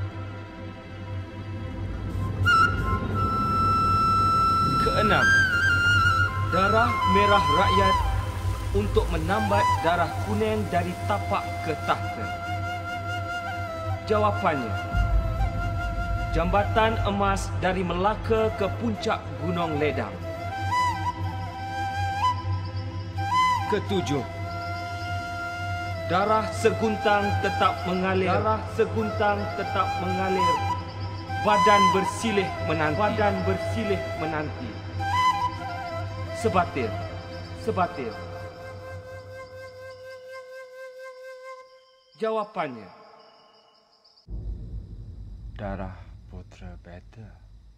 Keenam, darah merah rakyat untuk menambat darah kuning dari tapak ke tahta. Jawapannya, jambatan emas dari Melaka ke puncak Gunung Ledang. Ketujuh, darah seguntang tetap mengalir. Darah seguntang tetap mengalir. Badan bersilih menanti. Badan bersilih menanti. Sebatil. Sebatil. Jawapannya, darah putra Beta.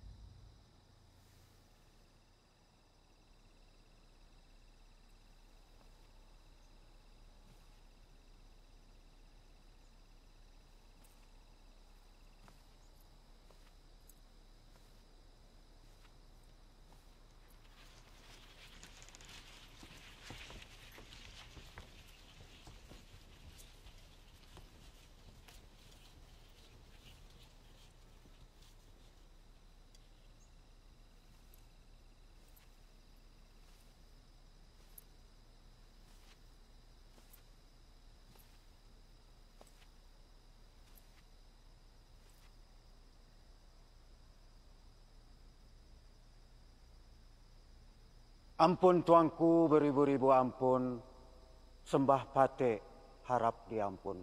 Ampun tuanku beribu-ribu ampun, sembah patik harap diampun.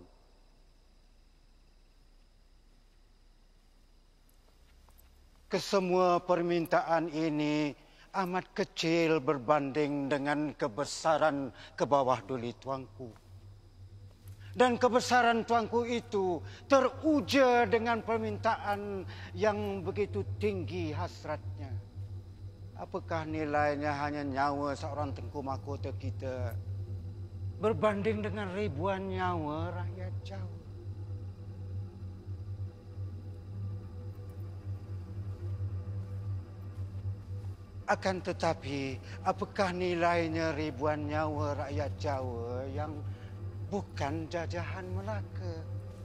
Kesemua permintaan ini amat kecil berbanding dengan kebesaran ke bawah duli tuanku. Dan kebesaran tuanku itu teruja dengan permintaan yang begitu tinggi hasratnya. Apakah nilainya hanya nyawa seorang tengku mahkota kita berbanding dengan ribuan nyawa rakyat Jawa? Akan tetapi, apakah nilainya ribuan nyawa rakyat Jawa yang bukan jajahan Melaka?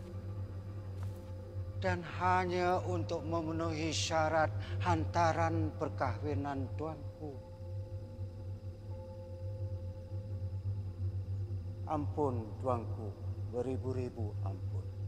Dan hanya untuk memenuhi syarat hantaran perkahwinan tuanku. Ampun tuanku, beribu-ribu ampun.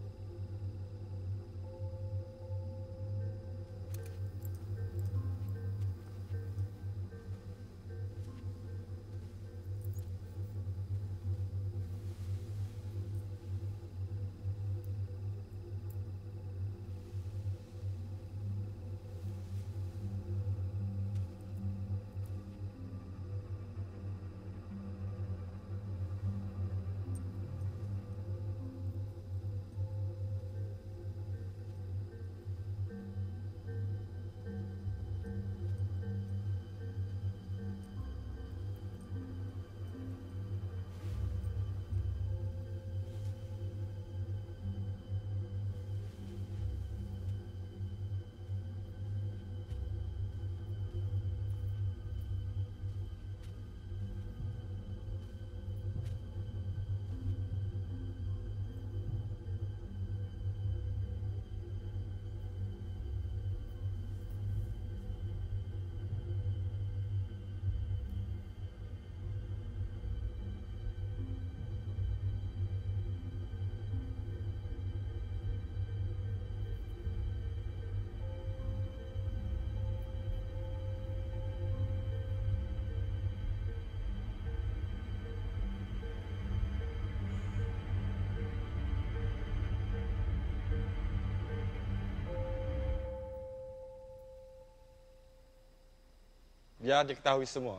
Biar diketahui semua,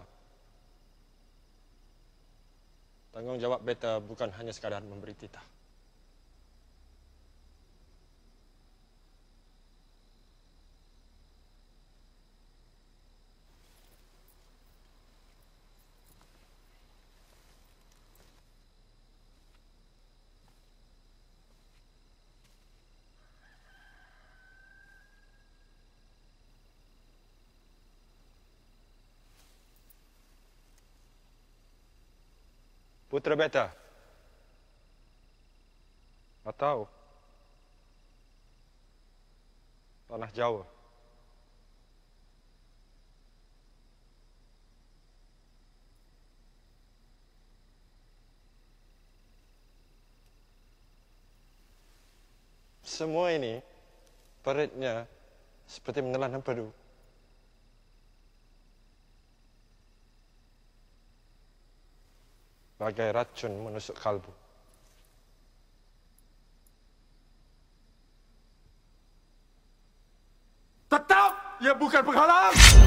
tanggungjawab beta bukan hanya sekadar memberi titah. Putra beta atau tanah Jawa. Semua ini perutnya seperti menelan empedu. Bagai racun menusuk kalbu. Tetap ia bukan penghalang.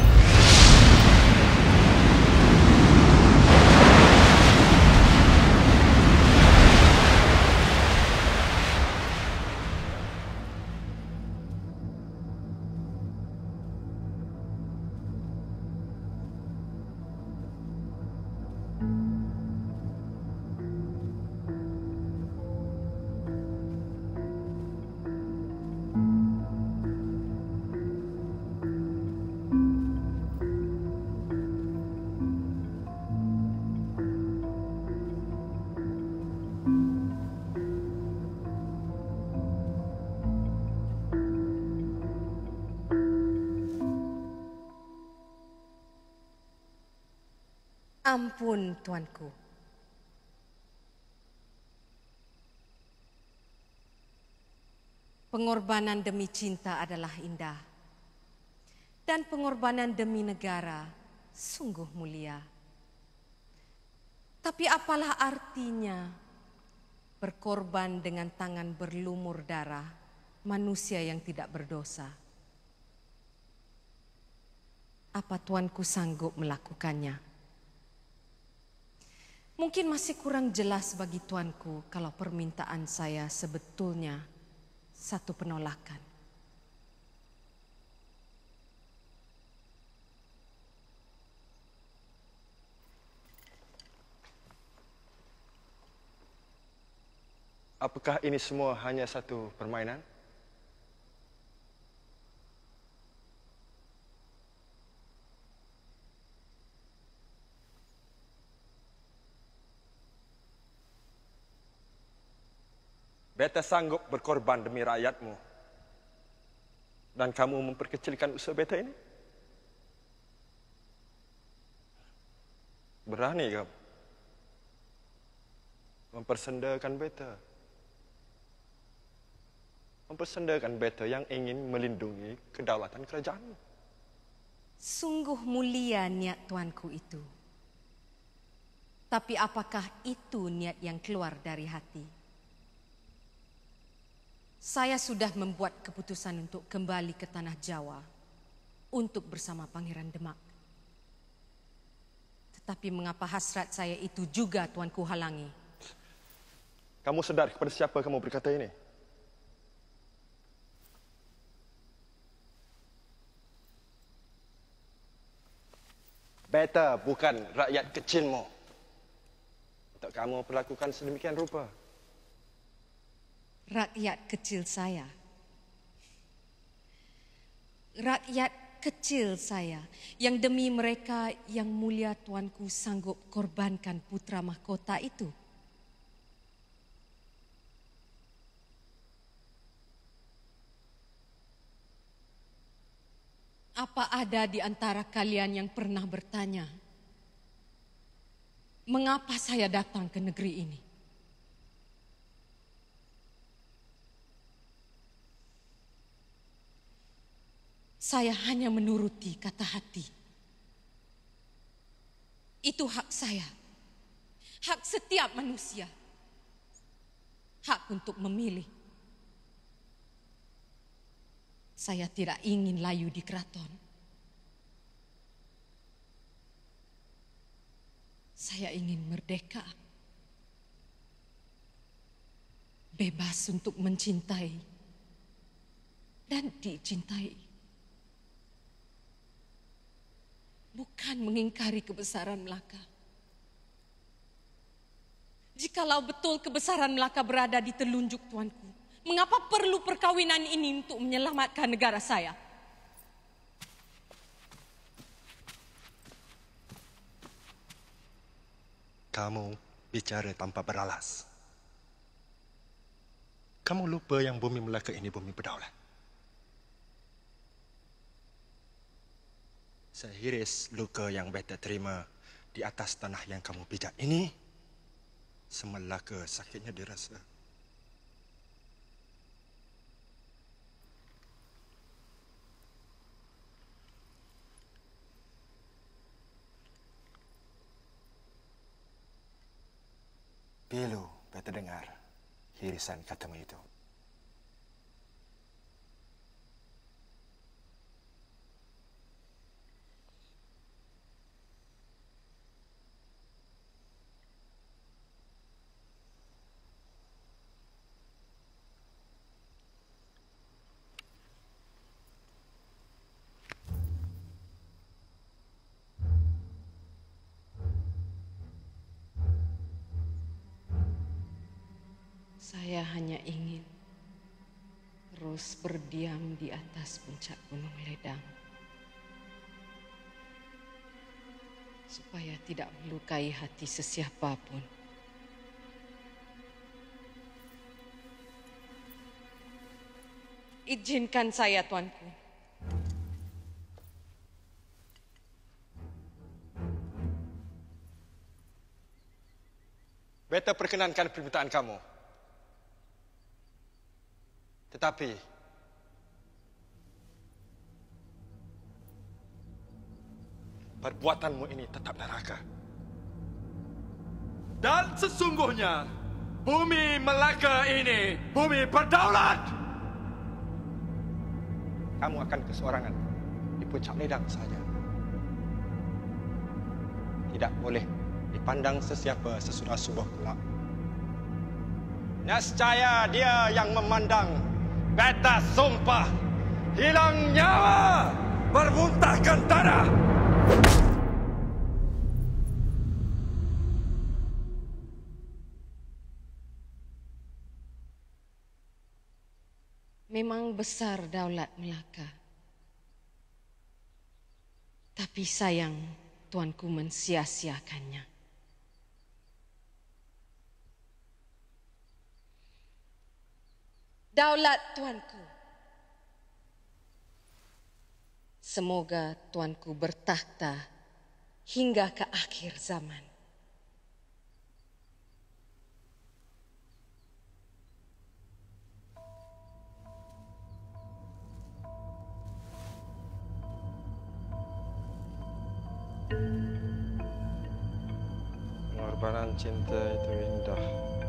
Ampun, tuanku. Pengorbanan demi cinta adalah indah. Dan pengorbanan demi negara sungguh mulia. Tapi apalah artinya berkorban dengan tangan berlumur darah manusia yang tidak berdosa? Apa tuanku sanggup melakukannya? Mungkin masih kurang jelas bagi tuanku kalau permintaan saya sebetulnya satu penolakan. Apakah ini semua hanya satu permainan? Beta sanggup berkorban demi rakyatmu. Dan kamu memperkecilkan usaha beta ini? Berani kamu mempersendakan beta. Mempersendakan beta yang ingin melindungi kedaulatan kerajaanmu. Sungguh mulia niat tuanku itu. Tapi apakah itu niat yang keluar dari hati? Saya sudah membuat keputusan untuk kembali ke tanah Jawa untuk bersama Pangeran Demak. Tetapi mengapa hasrat saya itu juga tuanku halangi? Kamu sedar kepada siapa kamu berkata ini? Beta bukan rakyat kecilmu. Untuk kamu perlakukan sedemikian rupa. Rakyat kecil saya. Rakyat kecil saya yang demi mereka yang mulia tuanku sanggup korbankan putra mahkota itu. Apa ada di antara kalian yang pernah bertanya, mengapa saya datang ke negeri ini? Saya hanya menuruti kata hati. Itu hak saya. Hak setiap manusia. Hak untuk memilih. Saya tidak ingin layu di keraton. Saya ingin merdeka. Bebas untuk mencintai dan dicintai. Bukan mengingkari kebesaran Melaka. Jikalau betul kebesaran Melaka berada di telunjuk tuanku, mengapa perlu perkawinan ini untuk menyelamatkan negara saya? Kamu bicara tanpa beralas. Kamu lupa yang bumi Melaka ini bumi berdaulat. Sehiris luka yang beta terima di atas tanah yang kamu pijak ini, semelaka sakitnya dirasa. Pilu beta dengar hirisan katamu itu. Saya hanya ingin terus berdiam di atas puncak Gunung Ledang. Supaya tidak melukai hati sesiapa pun. Izinkan saya, tuanku. Beta perkenankan permintaan kamu. Tetapi perbuatanmu ini tetap neraka. Dan sesungguhnya bumi Melaka ini bumi berdaulat. Kamu akan keseorangan di puncak ledang saja. Tidak boleh dipandang sesiapa sesudah subuh kelak. Nescaya dia yang memandang, beta sumpah hilang nyawa, bermuntahkan darah. Memang besar daulat Melaka. Tapi sayang tuanku mensia-siakannya. daulat tuanku. Semoga tuanku bertakhta hingga ke akhir zaman. Pengorbanan cinta itu indah.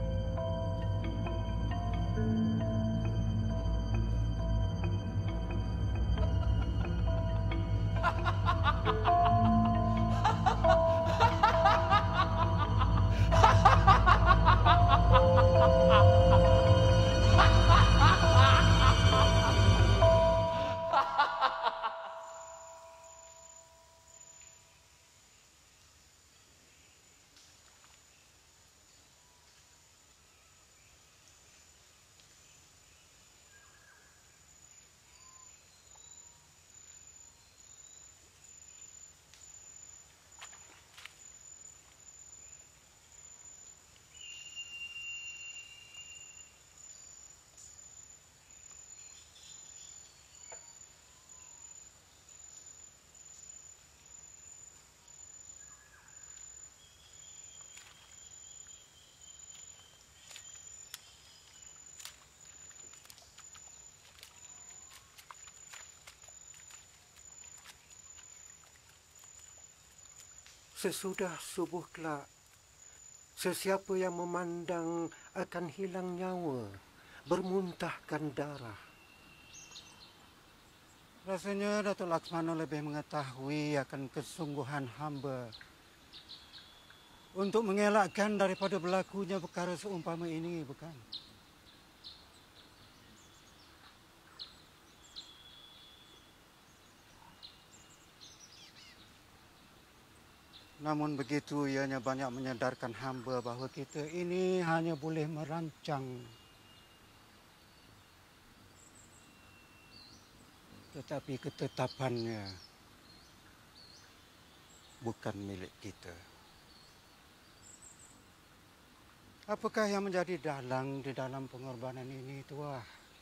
Sesudah subuh kelak, sesiapa yang memandang akan hilang nyawa, bermuntahkan darah. Rasanya Datuk Laksmana lebih mengetahui akan kesungguhan hamba untuk mengelakkan daripada berlakunya perkara seumpama ini, bukan? Namun begitu, ianya banyak menyadarkan hamba bahawa kita ini hanya boleh merancang. Tetapi ketetapannya bukan milik kita. Apakah yang menjadi dalang di dalam pengorbanan ini, Tuah?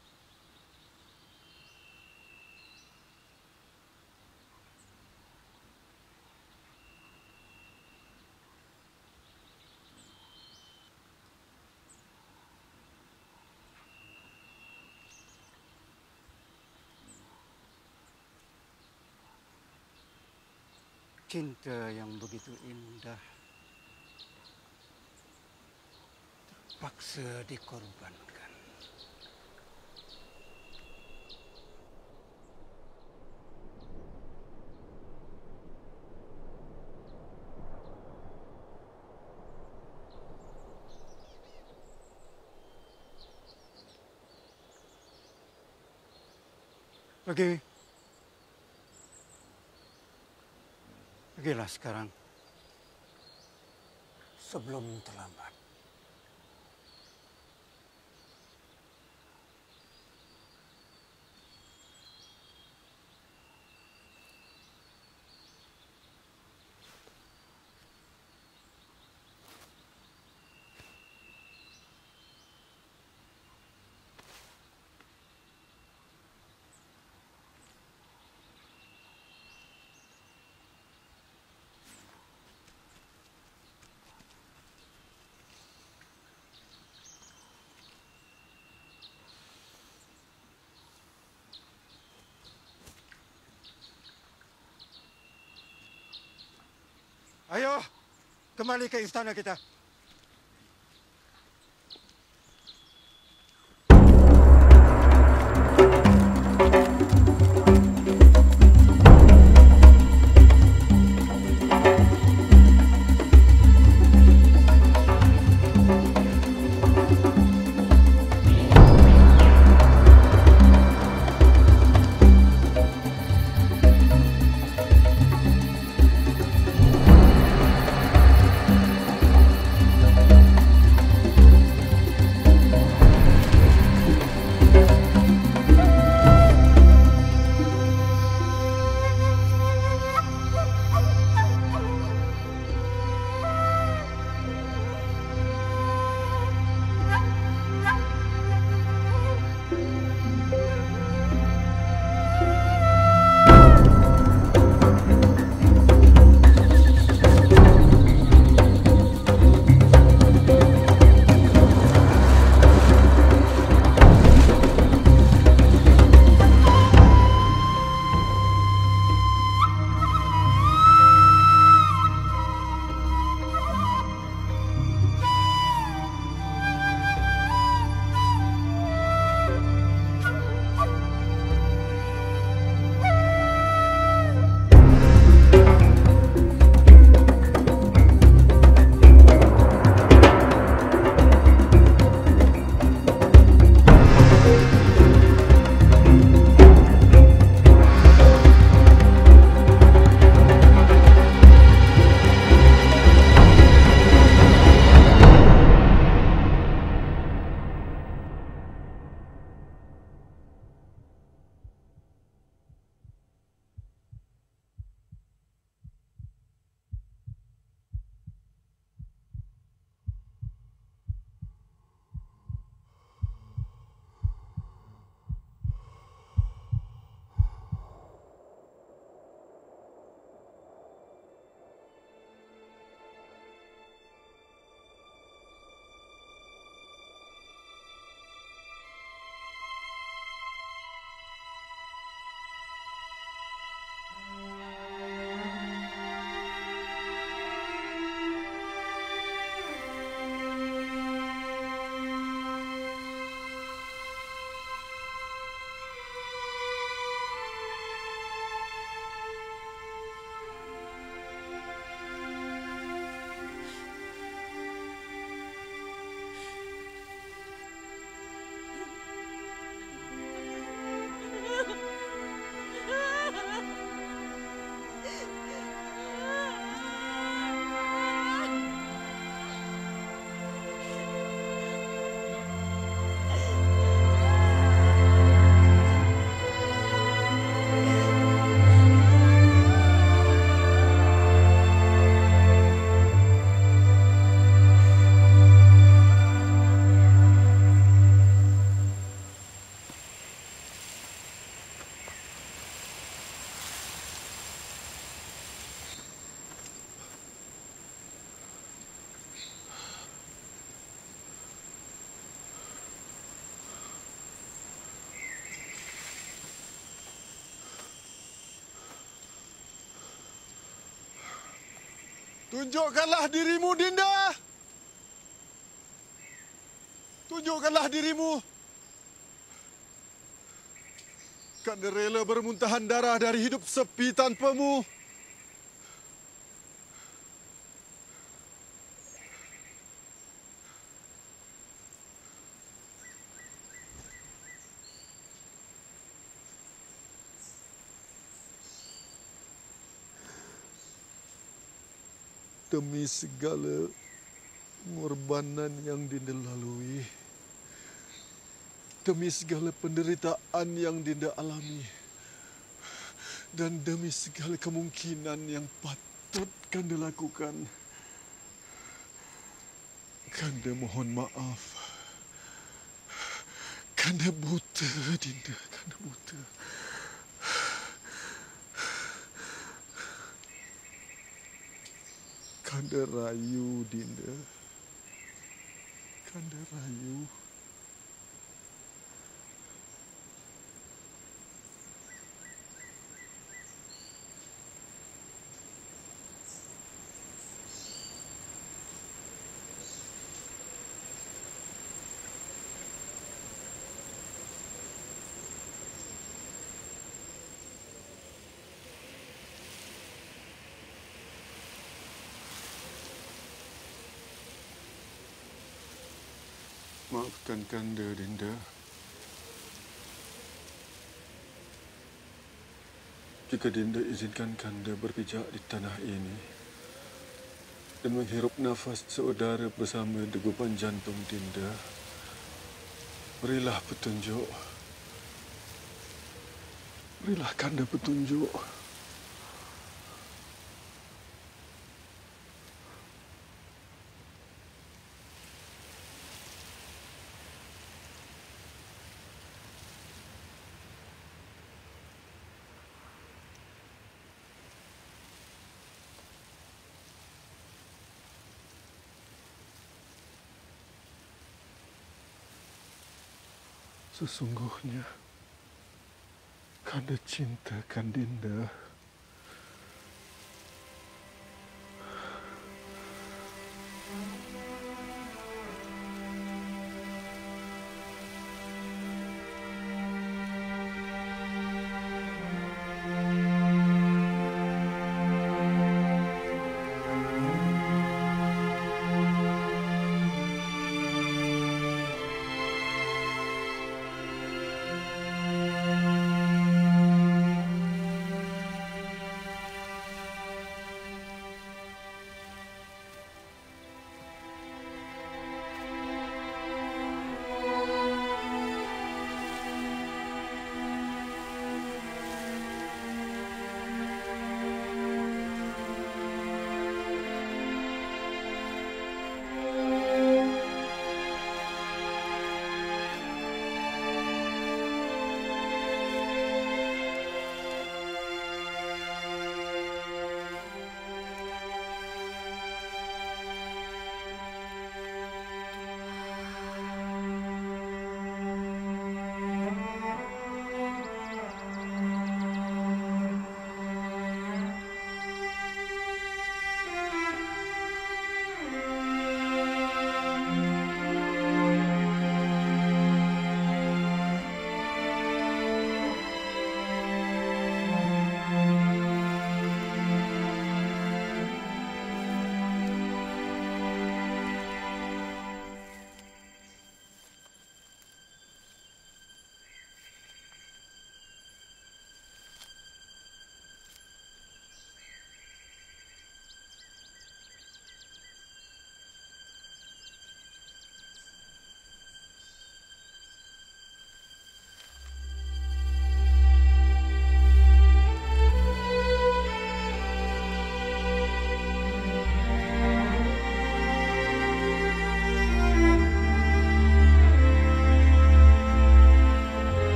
Cinta yang begitu indah terpaksa dikorbankan. Pergilah sekarang, sebelum terlambat. Ayo, kembali ke istana kita. Tunjukkanlah dirimu, Dinda. Tunjukkanlah dirimu. Kanda rela bermuntahan darah dari hidup sepi tanpamu. Demi segala pengorbanan yang Dinda lalui, demi segala penderitaan yang Dinda alami, dan demi segala kemungkinan yang patut Kanda lakukan, Kanda mohon maaf. Kanda buta, Dinda. Kanda buta. Kanda rayu, Dinda. Kanda rayu. Maafkan Kanda, Dinda. Jika Dinda izinkan Kanda berpijak di tanah ini dan menghirup nafas seudara bersama degupan jantung Dinda, berilah petunjuk. Berilah Kanda petunjuk. Sesungguhnya, Kanda cintakan Dinda.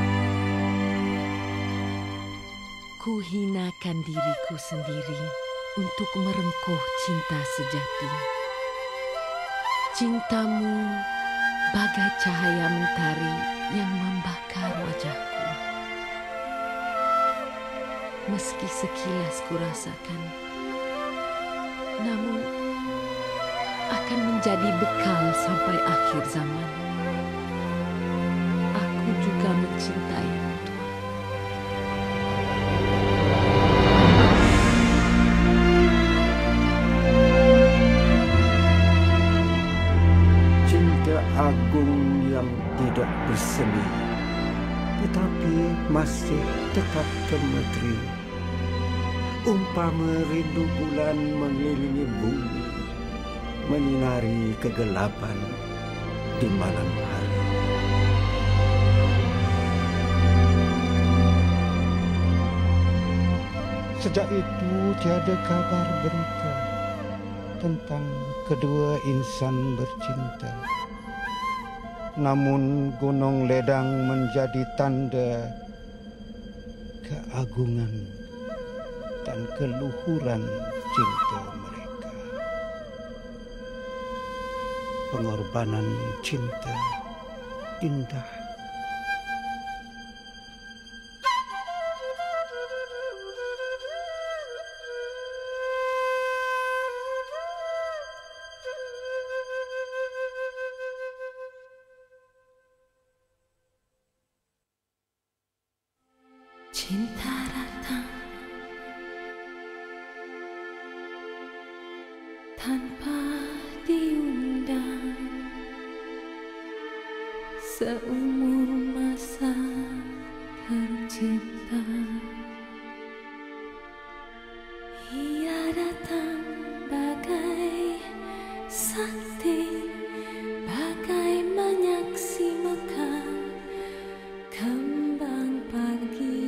Kuhinakan diriku sendiri untuk merengkuh cinta sejati. Cintamu bagai cahaya mentari yang membakar wajahku. Meski sekilas kurasakan, namun akan menjadi bekal sampai akhir zaman. Aku juga mencintaimu, Tuan. Cinta agung yang tidak bersemi, tetapi masih tetap gemetri. Umpama rindu bulan mengelilingi bumi, menyinari kegelapan di malam hari. Sejak itu tiada kabar berita tentang kedua insan bercinta. Namun Gunung Ledang menjadi tanda keagungan dan keluhuran cinta mereka. Pengorbanan cinta indah. Cinta datang tanpa diundang, seumur masa tercipta. Ia datang bagai sakti, bagai menyaksi mekar kembang pagi.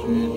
Ini